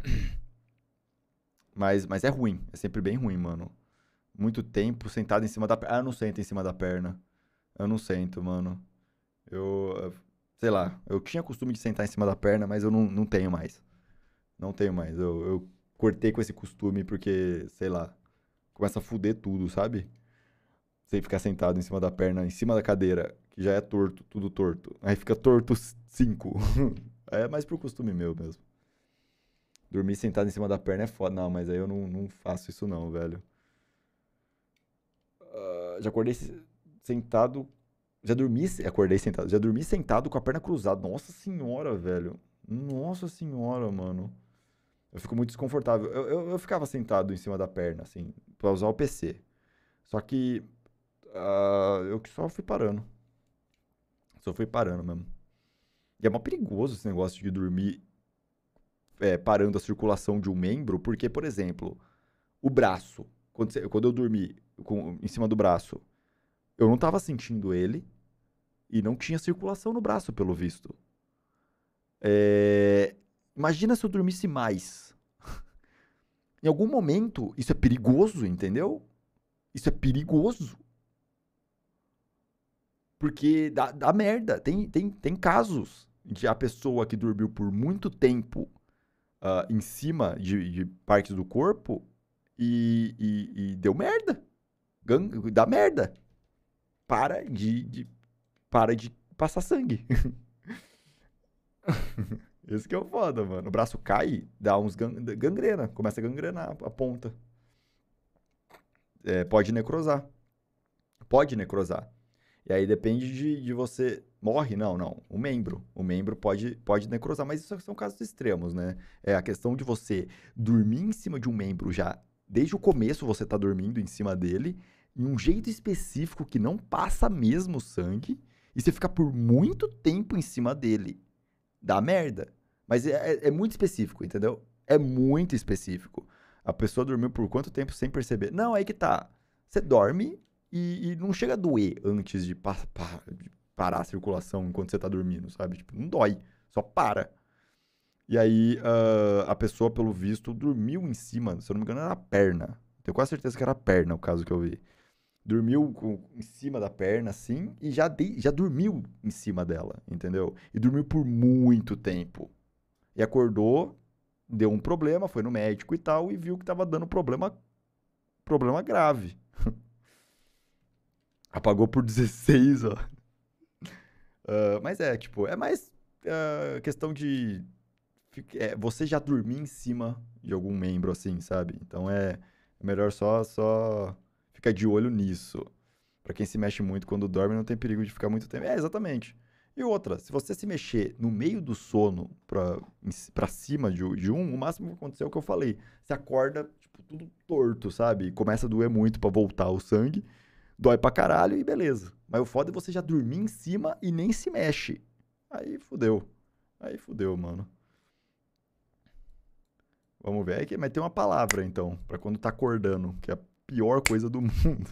mas é ruim, é sempre bem ruim, mano. Muito tempo sentado em cima da perna. Ah, eu não sento em cima da perna. Eu não sento, mano. Sei lá, eu tinha costume de sentar em cima da perna, mas eu não tenho mais. Não tenho mais. Eu cortei com esse costume porque, sei lá, começa a fuder tudo, sabe? Você ficar sentado em cima da perna, em cima da cadeira, que já é torto, tudo torto. Aí fica torto 5. É mais pro costume meu mesmo. Dormir sentado em cima da perna é foda. Não, mas aí eu não faço isso não, velho. Já acordei sentado. Acordei sentado. Já dormi sentado com a perna cruzada. Nossa senhora, velho. Nossa senhora, mano. Eu fico muito desconfortável. Eu ficava sentado em cima da perna, assim, pra usar o PC. Só que eu que só fui parando. Só fui parando mesmo. E é mó perigoso esse negócio de dormir parando a circulação de um membro, porque, por exemplo, o braço. Quando eu dormi em cima do braço, eu não tava sentindo ele e não tinha circulação no braço, pelo visto. Imagina se eu dormisse mais. Em algum momento, isso é perigoso, entendeu? Isso é perigoso. Porque dá merda. Tem casos de a pessoa que dormiu por muito tempo em cima de partes do corpo e deu merda. Dá merda. Para de passar sangue. Esse que é o foda, mano. O braço cai, dá uns gangrena. Começa a gangrenar a ponta. Pode necrosar. Pode necrosar. E aí depende de você... Morre? Não. O membro pode necrosar. Mas isso são casos extremos, né? É a questão de você dormir em cima de um membro já... Desde o começo você tá dormindo em cima dele, em um jeito específico que não passa mesmo sangue, e você fica por muito tempo em cima dele. Dá merda. Mas é muito específico, entendeu? É muito específico. A pessoa dormiu por quanto tempo sem perceber? Não, aí que tá. Você dorme e não chega a doer antes de parar a circulação enquanto você tá dormindo, sabe? Tipo, não dói, só para. E aí, a pessoa, pelo visto, dormiu em cima, se eu não me engano, era a perna. Tenho quase certeza que era a perna o caso que eu vi. Dormiu em cima da perna, assim, e já dormiu em cima dela, entendeu? E dormiu por muito tempo. E acordou, deu um problema, foi no médico e tal, e viu que tava dando problema grave. Apagou por 16 horas. Mas tipo, é mais questão de você já dormir em cima de algum membro, assim, sabe? Então é melhor só ficar de olho nisso. Pra quem se mexe muito quando dorme, não tem perigo de ficar muito tempo. Exatamente. E outra, se você se mexer no meio do sono pra cima de um, o máximo que aconteceu é o que eu falei. Você acorda, tipo, tudo torto, sabe? E começa a doer muito pra voltar o sangue. Dói pra caralho e beleza. Mas o foda é você já dormir em cima e nem se mexe. Aí fudeu. Mano. Vamos ver. Mas tem uma palavra, então, pra quando tá acordando, que é a pior coisa do mundo.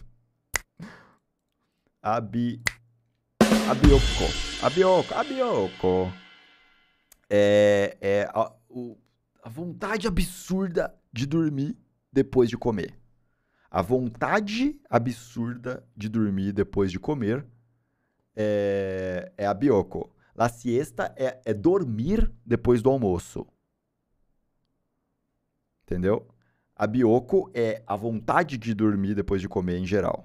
Abioco. É a vontade absurda de dormir depois de comer. A vontade absurda de dormir depois de comer é abioco. La siesta é dormir depois do almoço. Entendeu? Abioco é a vontade de dormir depois de comer em geral.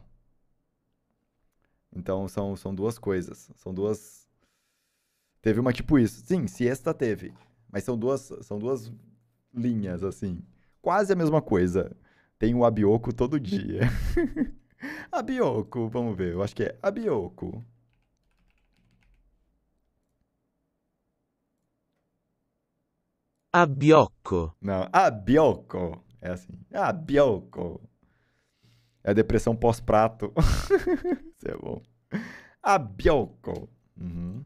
Então são duas coisas. São duas. Teve uma tipo isso. Sim, siesta teve. Mas são duas linhas, assim. Quase a mesma coisa. Tem o abioco todo dia. Abioco, vamos ver. Eu acho que é abioco. Abbiocco. Não, abioco. É assim. Abioco. É a depressão pós-prato. Isso é bom. Abioco. Uhum.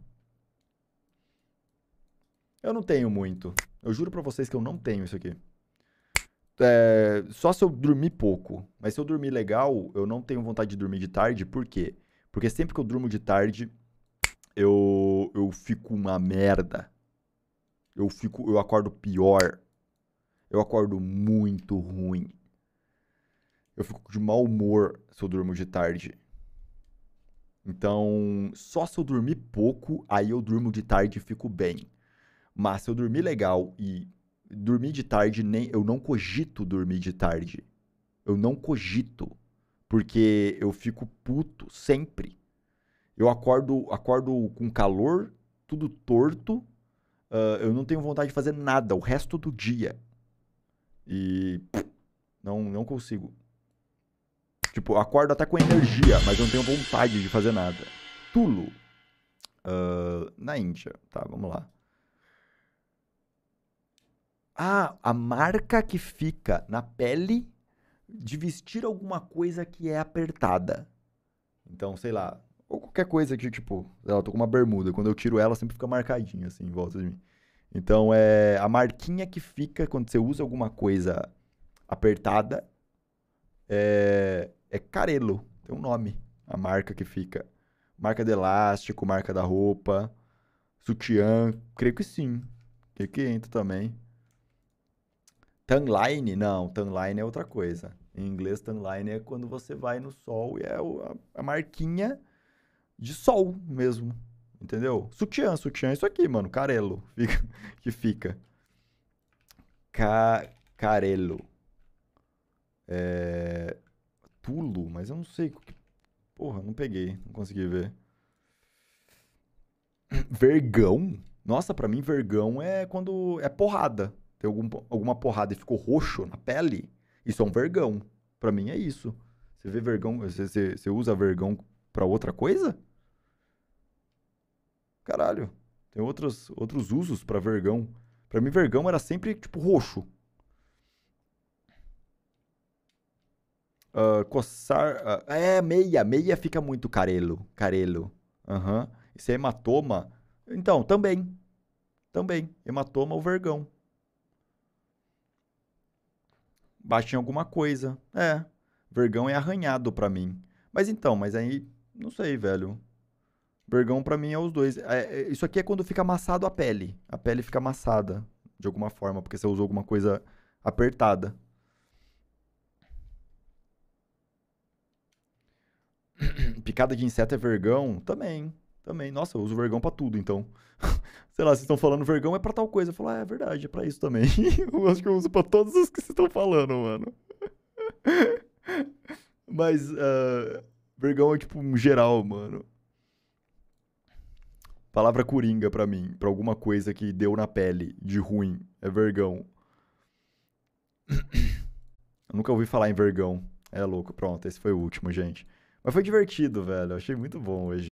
Eu não tenho muito. Eu juro pra vocês que eu não tenho isso aqui. Só se eu dormir pouco. Mas se eu dormir legal, eu não tenho vontade de dormir de tarde. Por quê? Porque sempre que eu durmo de tarde, eu fico uma merda. Eu acordo pior. Eu acordo muito ruim. Eu fico de mau humor se eu durmo de tarde. Então, só se eu dormir pouco, aí eu durmo de tarde e fico bem. Mas se eu dormir legal e dormir de tarde, eu não cogito dormir de tarde. Eu não cogito. Porque eu fico puto sempre. Eu acordo com calor, tudo torto. Eu não tenho vontade de fazer nada o resto do dia. E não consigo. Tipo, eu acordo até com energia, mas eu não tenho vontade de fazer nada. Tulo. Na Índia. Tá, vamos lá. A marca que fica na pele de vestir alguma coisa que é apertada. Então, sei lá, ou qualquer coisa que, tipo, eu tô com uma bermuda, quando eu tiro ela sempre fica marcadinha assim em volta de mim. Então, a marquinha que fica quando você usa alguma coisa apertada é Carelo, tem um nome, a marca que fica. Marca de elástico, marca da roupa, sutiã, creio que sim. Creio que entra também. Tanline? Não, tanline é outra coisa. Em inglês, tanline é quando você vai no sol e é a marquinha de sol mesmo. Entendeu? Sutiã é isso aqui, mano. Carelo. Que fica. Carelo. Tulo, mas eu não sei. Porra, não peguei. Não consegui ver. Vergão? Nossa, pra mim, vergão é quando é porrada. Tem alguma porrada e ficou roxo na pele. Isso é um vergão. Pra mim é isso. Você vê vergão. Você usa vergão pra outra coisa? Caralho. Tem outros usos pra vergão. Pra mim, vergão era sempre, tipo, roxo. Coçar. Meia. Meia fica muito carelo. Carelo. Aham. Isso é hematoma. Então, também. Também. Hematoma ou vergão. Bate em alguma coisa. Vergão é arranhado pra mim. Mas aí, não sei, velho. Vergão pra mim é os dois. Isso aqui é quando fica amassado a pele. A pele fica amassada de alguma forma, porque você usou alguma coisa apertada. Picada de inseto é vergão? Também. Também. Nossa, eu uso vergão pra tudo, então. Sei lá, vocês estão falando vergão é pra tal coisa. Eu falo, é verdade, é pra isso também. Eu acho que eu uso pra todos os que vocês estão falando, mano. Mas, vergão é tipo um geral, mano. Palavra coringa pra mim, pra alguma coisa que deu na pele de ruim, é vergão. Eu nunca ouvi falar em vergão. É louco, pronto, esse foi o último, gente. Mas foi divertido, velho. Eu achei muito bom hoje.